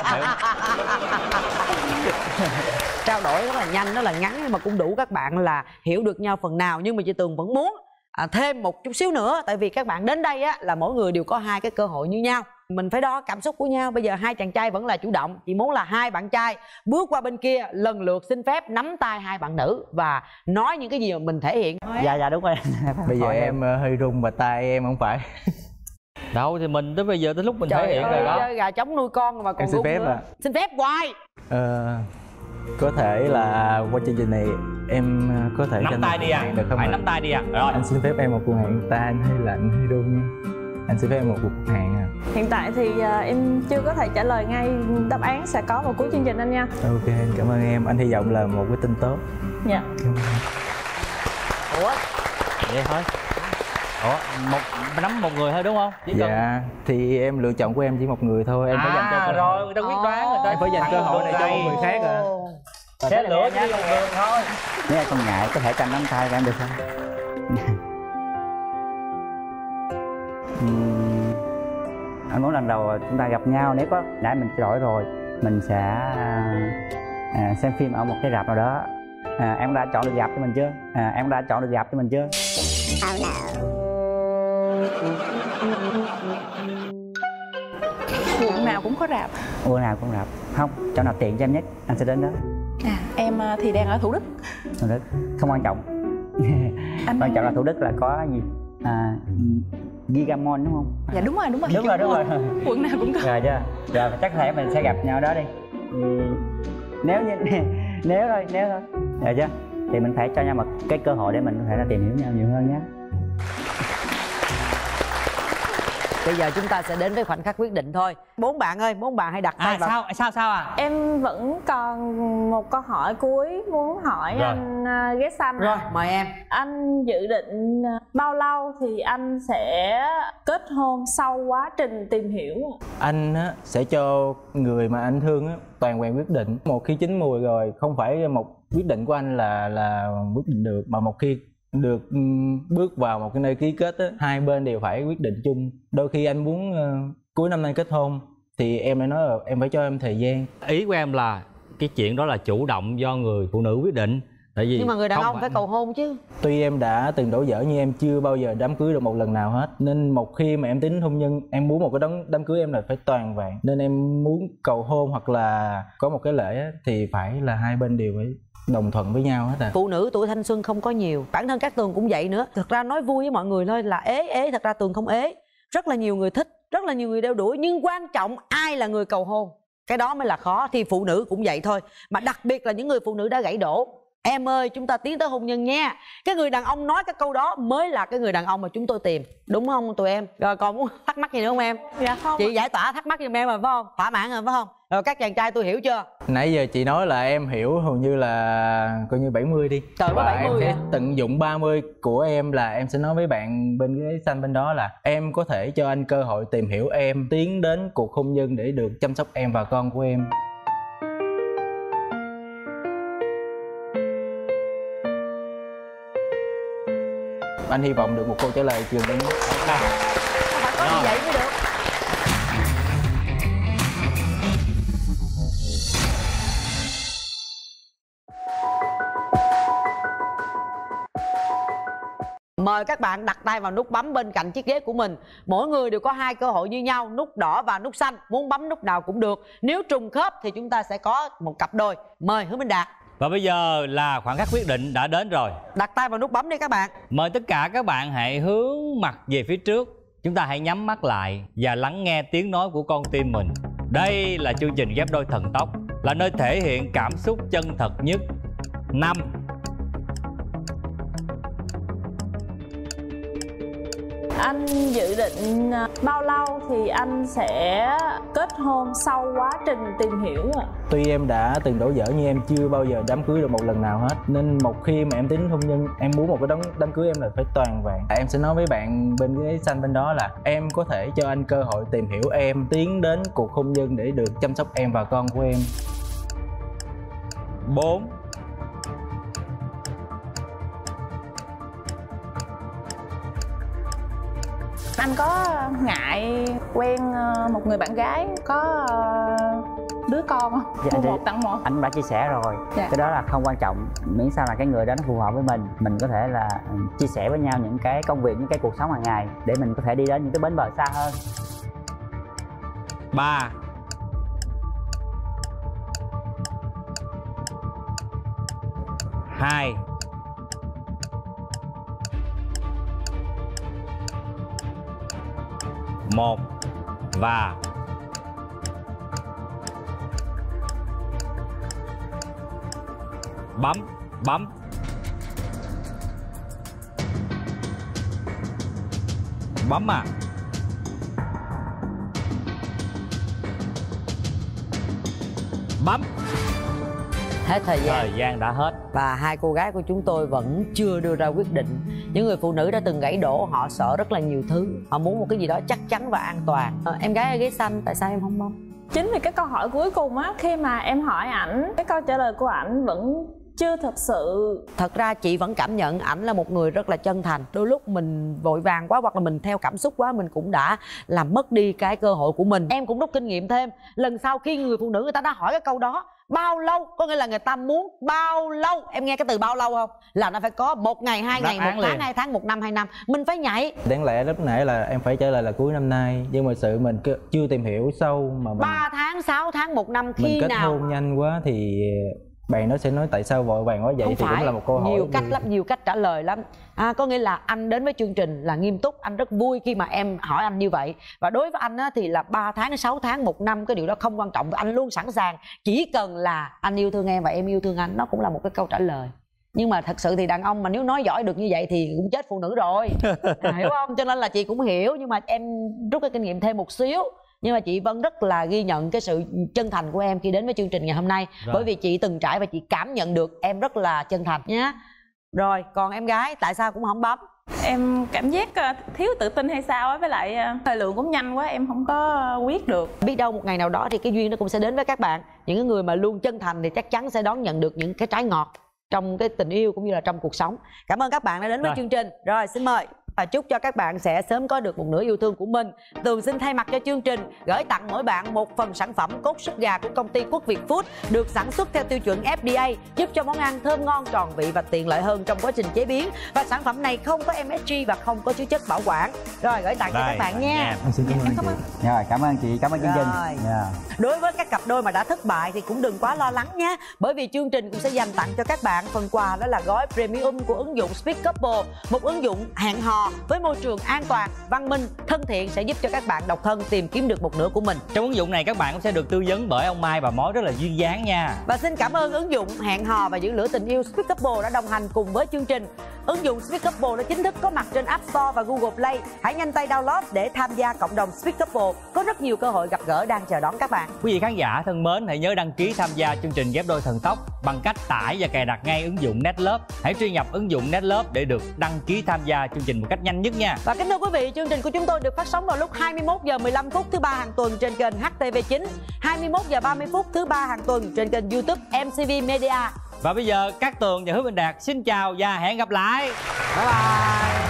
Trao đổi rất là nhanh, rất là ngắn nhưng mà cũng đủ các bạn là hiểu được nhau phần nào. Nhưng mà chị Tường vẫn muốn thêm một chút xíu nữa. Tại vì các bạn đến đây á là mỗi người đều có hai cái cơ hội như nhau. Mình phải đo cảm xúc của nhau. Bây giờ hai chàng trai vẫn là chủ động. Chị muốn là hai bạn trai bước qua bên kia lần lượt xin phép nắm tay hai bạn nữ và nói những cái gì mà mình thể hiện. Dạ đúng rồi. Bây giờ em hơi run mà tay em không phải. Đâu thì mình tới bây giờ tới lúc mình thể hiện rồi đó. Chơi gà trống nuôi con mà còn em xin phép nữa. Xin phép hoài. Có thể là qua chương trình này em có thể nắm tay đi được không? Phải nắm tay đi rồi. Anh xin phép em một cuộc hẹn, tay anh hơi lạnh hơi run nha. Anh xin phép em một cuộc hẹn Hiện tại thì em chưa có thể trả lời ngay, đáp án sẽ có vào cuối chương trình anh nha. Ok, anh cảm ơn em. Anh hy vọng là một cái tin tốt. Dạ. Ủa? Vậy thôi. Nắm một người thôi đúng không? Dạ, thì em lựa chọn của em chỉ một người thôi. Em phải dành cho rồi, người ta quyết đoán rồi. Em phải dành cơ hội này cho một người khác à. Sẽ lựa chỉ một người thôi. Nếu em không ngại có thể cầm nắm tay của em được không? Anh muốn lần đầu chúng ta gặp nhau, nếu có nãy mình trao đổi rồi mình sẽ xem phim ở một cái rạp nào đó. Em đã chọn được rạp cho mình chưa? Em đã chọn được rạp cho mình chưa? Quận nào cũng có rạp. Quận nào cũng rạp. Không, chỗ nào tiện cho em nhất anh sẽ đến đó. Em thì đang ở Thủ Đức. Thủ Đức không quan trọng. Quan trọng là Thủ Đức là có gì? Gigamon đúng không? Dạ đúng rồi. Đúng rồi. Quận nào cũng có. Rồi chưa? Rồi chắc có thể mình sẽ gặp nhau đó đi. Nếu thôi. Rồi chưa? Thì mình phải cho nhau một cái cơ hội để mình có thể là tìm hiểu nhau nhiều hơn nhé. Bây giờ chúng ta sẽ đến với khoảnh khắc quyết định thôi. Bốn bạn ơi, bốn bạn hãy đặt tay vào. Sao à? Em vẫn còn một câu hỏi cuối muốn hỏi rồi. Anh ghé xanh. Rồi, mời em. Anh dự định bao lâu thì anh sẽ kết hôn sau quá trình tìm hiểu? Anh sẽ cho người mà anh thương toàn quyền quyết định. Một khi chín mùi rồi, không phải một quyết định của anh là quyết định được, mà một khi được bước vào một cái nơi ký kết hai bên đều phải quyết định chung. Đôi khi anh muốn cuối năm nay kết hôn thì em lại nói là em phải cho em thời gian. Ý của em là cái chuyện đó là chủ động do người phụ nữ quyết định. Tại vì nhưng mà người đàn ông phải cầu hôn chứ. Tuy em đã từng đổ vỡ nhưng em chưa bao giờ đám cưới được một lần nào hết. Nên một khi mà em tính hôn nhân, em muốn một cái đám cưới em là phải toàn vẹn. Nên em muốn cầu hôn hoặc là có một cái lễ thì phải là hai bên đều phải đồng thuận với nhau hết à. Phụ nữ tuổi thanh xuân không có nhiều. Bản thân các Tường cũng vậy nữa. Thực ra nói vui với mọi người thôi là ế. Thật ra Tường không ế. Rất là nhiều người thích, rất là nhiều người đeo đuổi. Nhưng quan trọng ai là người cầu hôn, cái đó mới là khó. Thì phụ nữ cũng vậy thôi. Mà đặc biệt là những người phụ nữ đã gãy đổ. Em ơi, chúng ta tiến tới hôn nhân nha. Cái người đàn ông nói cái câu đó mới là cái người đàn ông mà chúng tôi tìm. Đúng không tụi em? Rồi còn muốn thắc mắc gì nữa không em? Dạ không. Chị giải tỏa thắc mắc giùm em rồi phải không? Thỏa mãn rồi phải không? Rồi các chàng trai tôi hiểu chưa? Nãy giờ chị nói là em hiểu hầu như là coi như 70 đi. Trời, có 70 em sẽ tận dụng 30 của em là em sẽ nói với bạn bên ghế xanh bên đó là em có thể cho anh cơ hội tìm hiểu em, tiến đến cuộc hôn nhân để được chăm sóc em và con của em. Anh hy vọng được một câu trả lời trường đến. Phải có như vậy mới được. Mời các bạn đặt tay vào nút bấm bên cạnh chiếc ghế của mình. Mỗi người đều có 2 cơ hội như nhau, nút đỏ và nút xanh. Muốn bấm nút nào cũng được. Nếu trùng khớp thì chúng ta sẽ có một cặp đôi. Mời Hứa Minh Đạt. Và bây giờ là khoảng khắc quyết định đã đến rồi. Đặt tay vào nút bấm đi các bạn. Mời tất cả các bạn hãy hướng mặt về phía trước. Chúng ta hãy nhắm mắt lại và lắng nghe tiếng nói của con tim mình. Đây là chương trình Ghép Đôi Thần Tốc, là nơi thể hiện cảm xúc chân thật nhất. 5. Anh dự định bao lâu thì anh sẽ kết hôn sau quá trình tìm hiểu ạ? Tuy em đã từng đổ vỡ nhưng em chưa bao giờ đám cưới được một lần nào hết. Nên một khi mà em tính hôn nhân, em muốn một cái đám cưới em là phải toàn vẹn. Em sẽ nói với bạn bên ghế xanh bên đó là em có thể cho anh cơ hội tìm hiểu em, tiến đến cuộc hôn nhân để được chăm sóc em và con của em. 4. Anh có ngại quen một người bạn gái có đứa con không? Dạ, Mua một tặng một. Anh đã chia sẻ rồi. Dạ. Cái đó là không quan trọng, miễn sao là cái người đó nó phù hợp với mình. Mình có thể là chia sẻ với nhau những cái công việc, những cái cuộc sống hàng ngày để mình có thể đi đến những cái bến bờ xa hơn. 3. 2. 1. Và bấm à. Bấm. Hết thời gian. Thời gian đã hết. Và 2 cô gái của chúng tôi vẫn chưa đưa ra quyết định. Những người phụ nữ đã từng gãy đổ, họ sợ rất là nhiều thứ. Họ muốn một cái gì đó chắc chắn và an toàn. Em gái ở ghế xanh, tại sao em không bấm? Chính vì cái câu hỏi cuối cùng á, khi mà em hỏi ảnh, cái câu trả lời của ảnh vẫn chưa thật sự. Thật ra chị vẫn cảm nhận ảnh là một người rất là chân thành. Đôi lúc mình vội vàng quá hoặc là mình theo cảm xúc quá, mình cũng đã làm mất đi cái cơ hội của mình. Em cũng rút kinh nghiệm thêm. Lần sau khi người phụ nữ người ta đã hỏi cái câu đó, bao lâu, có nghĩa là người ta muốn bao lâu. Em nghe cái từ bao lâu không? Là nó phải có 1 ngày, 2 ngày, 1 tháng, 2 tháng, 1 năm, 2 năm. Mình phải nhảy. Đáng lẽ lúc nãy là em phải trả lời là cuối năm nay, nhưng mà sự mình chưa tìm hiểu sâu mà 3 tháng, 6 tháng, 1 năm khi mình kết nào hôn nhanh quá thì bạn nó sẽ nói tại sao vội vàng quá vậy. Không thì phải. Cũng là một câu hỏi nhiều cách lắm, nhiều cách trả lời lắm. Có nghĩa là anh đến với chương trình là nghiêm túc. Anh rất vui khi mà em hỏi anh như vậy. Và đối với anh á, thì là 3 tháng, 6 tháng, 1 năm, cái điều đó không quan trọng. Anh luôn sẵn sàng. Chỉ cần là anh yêu thương em và em yêu thương anh, nó cũng là một cái câu trả lời. Nhưng mà thật sự thì đàn ông mà nếu nói giỏi được như vậy thì cũng chết phụ nữ rồi. Hiểu không? Cho nên là chị cũng hiểu. Nhưng mà em rút cái kinh nghiệm thêm một xíu. Nhưng mà chị vẫn rất là ghi nhận cái sự chân thành của em khi đến với chương trình ngày hôm nay. Rồi. Bởi vì chị từng trải và chị cảm nhận được em rất là chân thành nhé. Rồi, còn em gái tại sao cũng không bấm? Em cảm giác thiếu tự tin hay sao á, với lại thời lượng cũng nhanh quá em không có quyết được. Biết đâu một ngày nào đó thì cái duyên nó cũng sẽ đến với các bạn. Những người mà luôn chân thành thì chắc chắn sẽ đón nhận được những cái trái ngọt trong cái tình yêu cũng như là trong cuộc sống. Cảm ơn các bạn đã đến với chương trình. Rồi, xin mời. Và chúc cho các bạn sẽ sớm có được một nửa yêu thương của mình. Tường xin thay mặt cho chương trình gửi tặng mỗi bạn một phần sản phẩm cốt súp gà của công ty Quốc Việt Food, được sản xuất theo tiêu chuẩn FDA, giúp cho món ăn thơm ngon, tròn vị và tiện lợi hơn trong quá trình chế biến. Và sản phẩm này không có MSG và không có chứa chất bảo quản. Rồi, gửi tặng cho các bạn nha. Xin cảm ơn chị. Rồi, cảm ơn chị, cảm ơn chương trình. Đối với các cặp đôi mà đã thất bại thì cũng đừng quá lo lắng nhé. Bởi vì chương trình cũng sẽ dành tặng cho các bạn phần quà, đó là gói premium của ứng dụng Speak Couple, một ứng dụng hẹn hò hò với môi trường an toàn, văn minh, thân thiện sẽ giúp cho các bạn độc thân tìm kiếm được một nửa của mình. Trong ứng dụng này các bạn cũng sẽ được tư vấn bởi ông Mai và Mối rất là duyên dáng nha. Và xin cảm ơn ứng dụng hẹn hò và giữ lửa tình yêu Sweet Couple đã đồng hành cùng với chương trình. Ứng dụng Sweet Couple đã chính thức có mặt trên App Store và Google Play. Hãy nhanh tay download để tham gia cộng đồng Sweet Couple. Có rất nhiều cơ hội gặp gỡ đang chờ đón các bạn. Quý vị khán giả thân mến, hãy nhớ đăng ký tham gia chương trình Ghép Đôi Thần Tốc bằng cách tải và cài đặt ngay ứng dụng Netlove. Hãy truy nhập ứng dụng Netlove để được đăng ký tham gia chương trình một cách nhanh nhất nha. Và kính thưa quý vị, chương trình của chúng tôi được phát sóng vào lúc 21h15 thứ ba hàng tuần trên kênh HTV9, 21h30 thứ ba hàng tuần trên kênh YouTube MTV Media. Và bây giờ Cát Tường và Hứa Minh Đạt xin chào và hẹn gặp lại. Bye bye.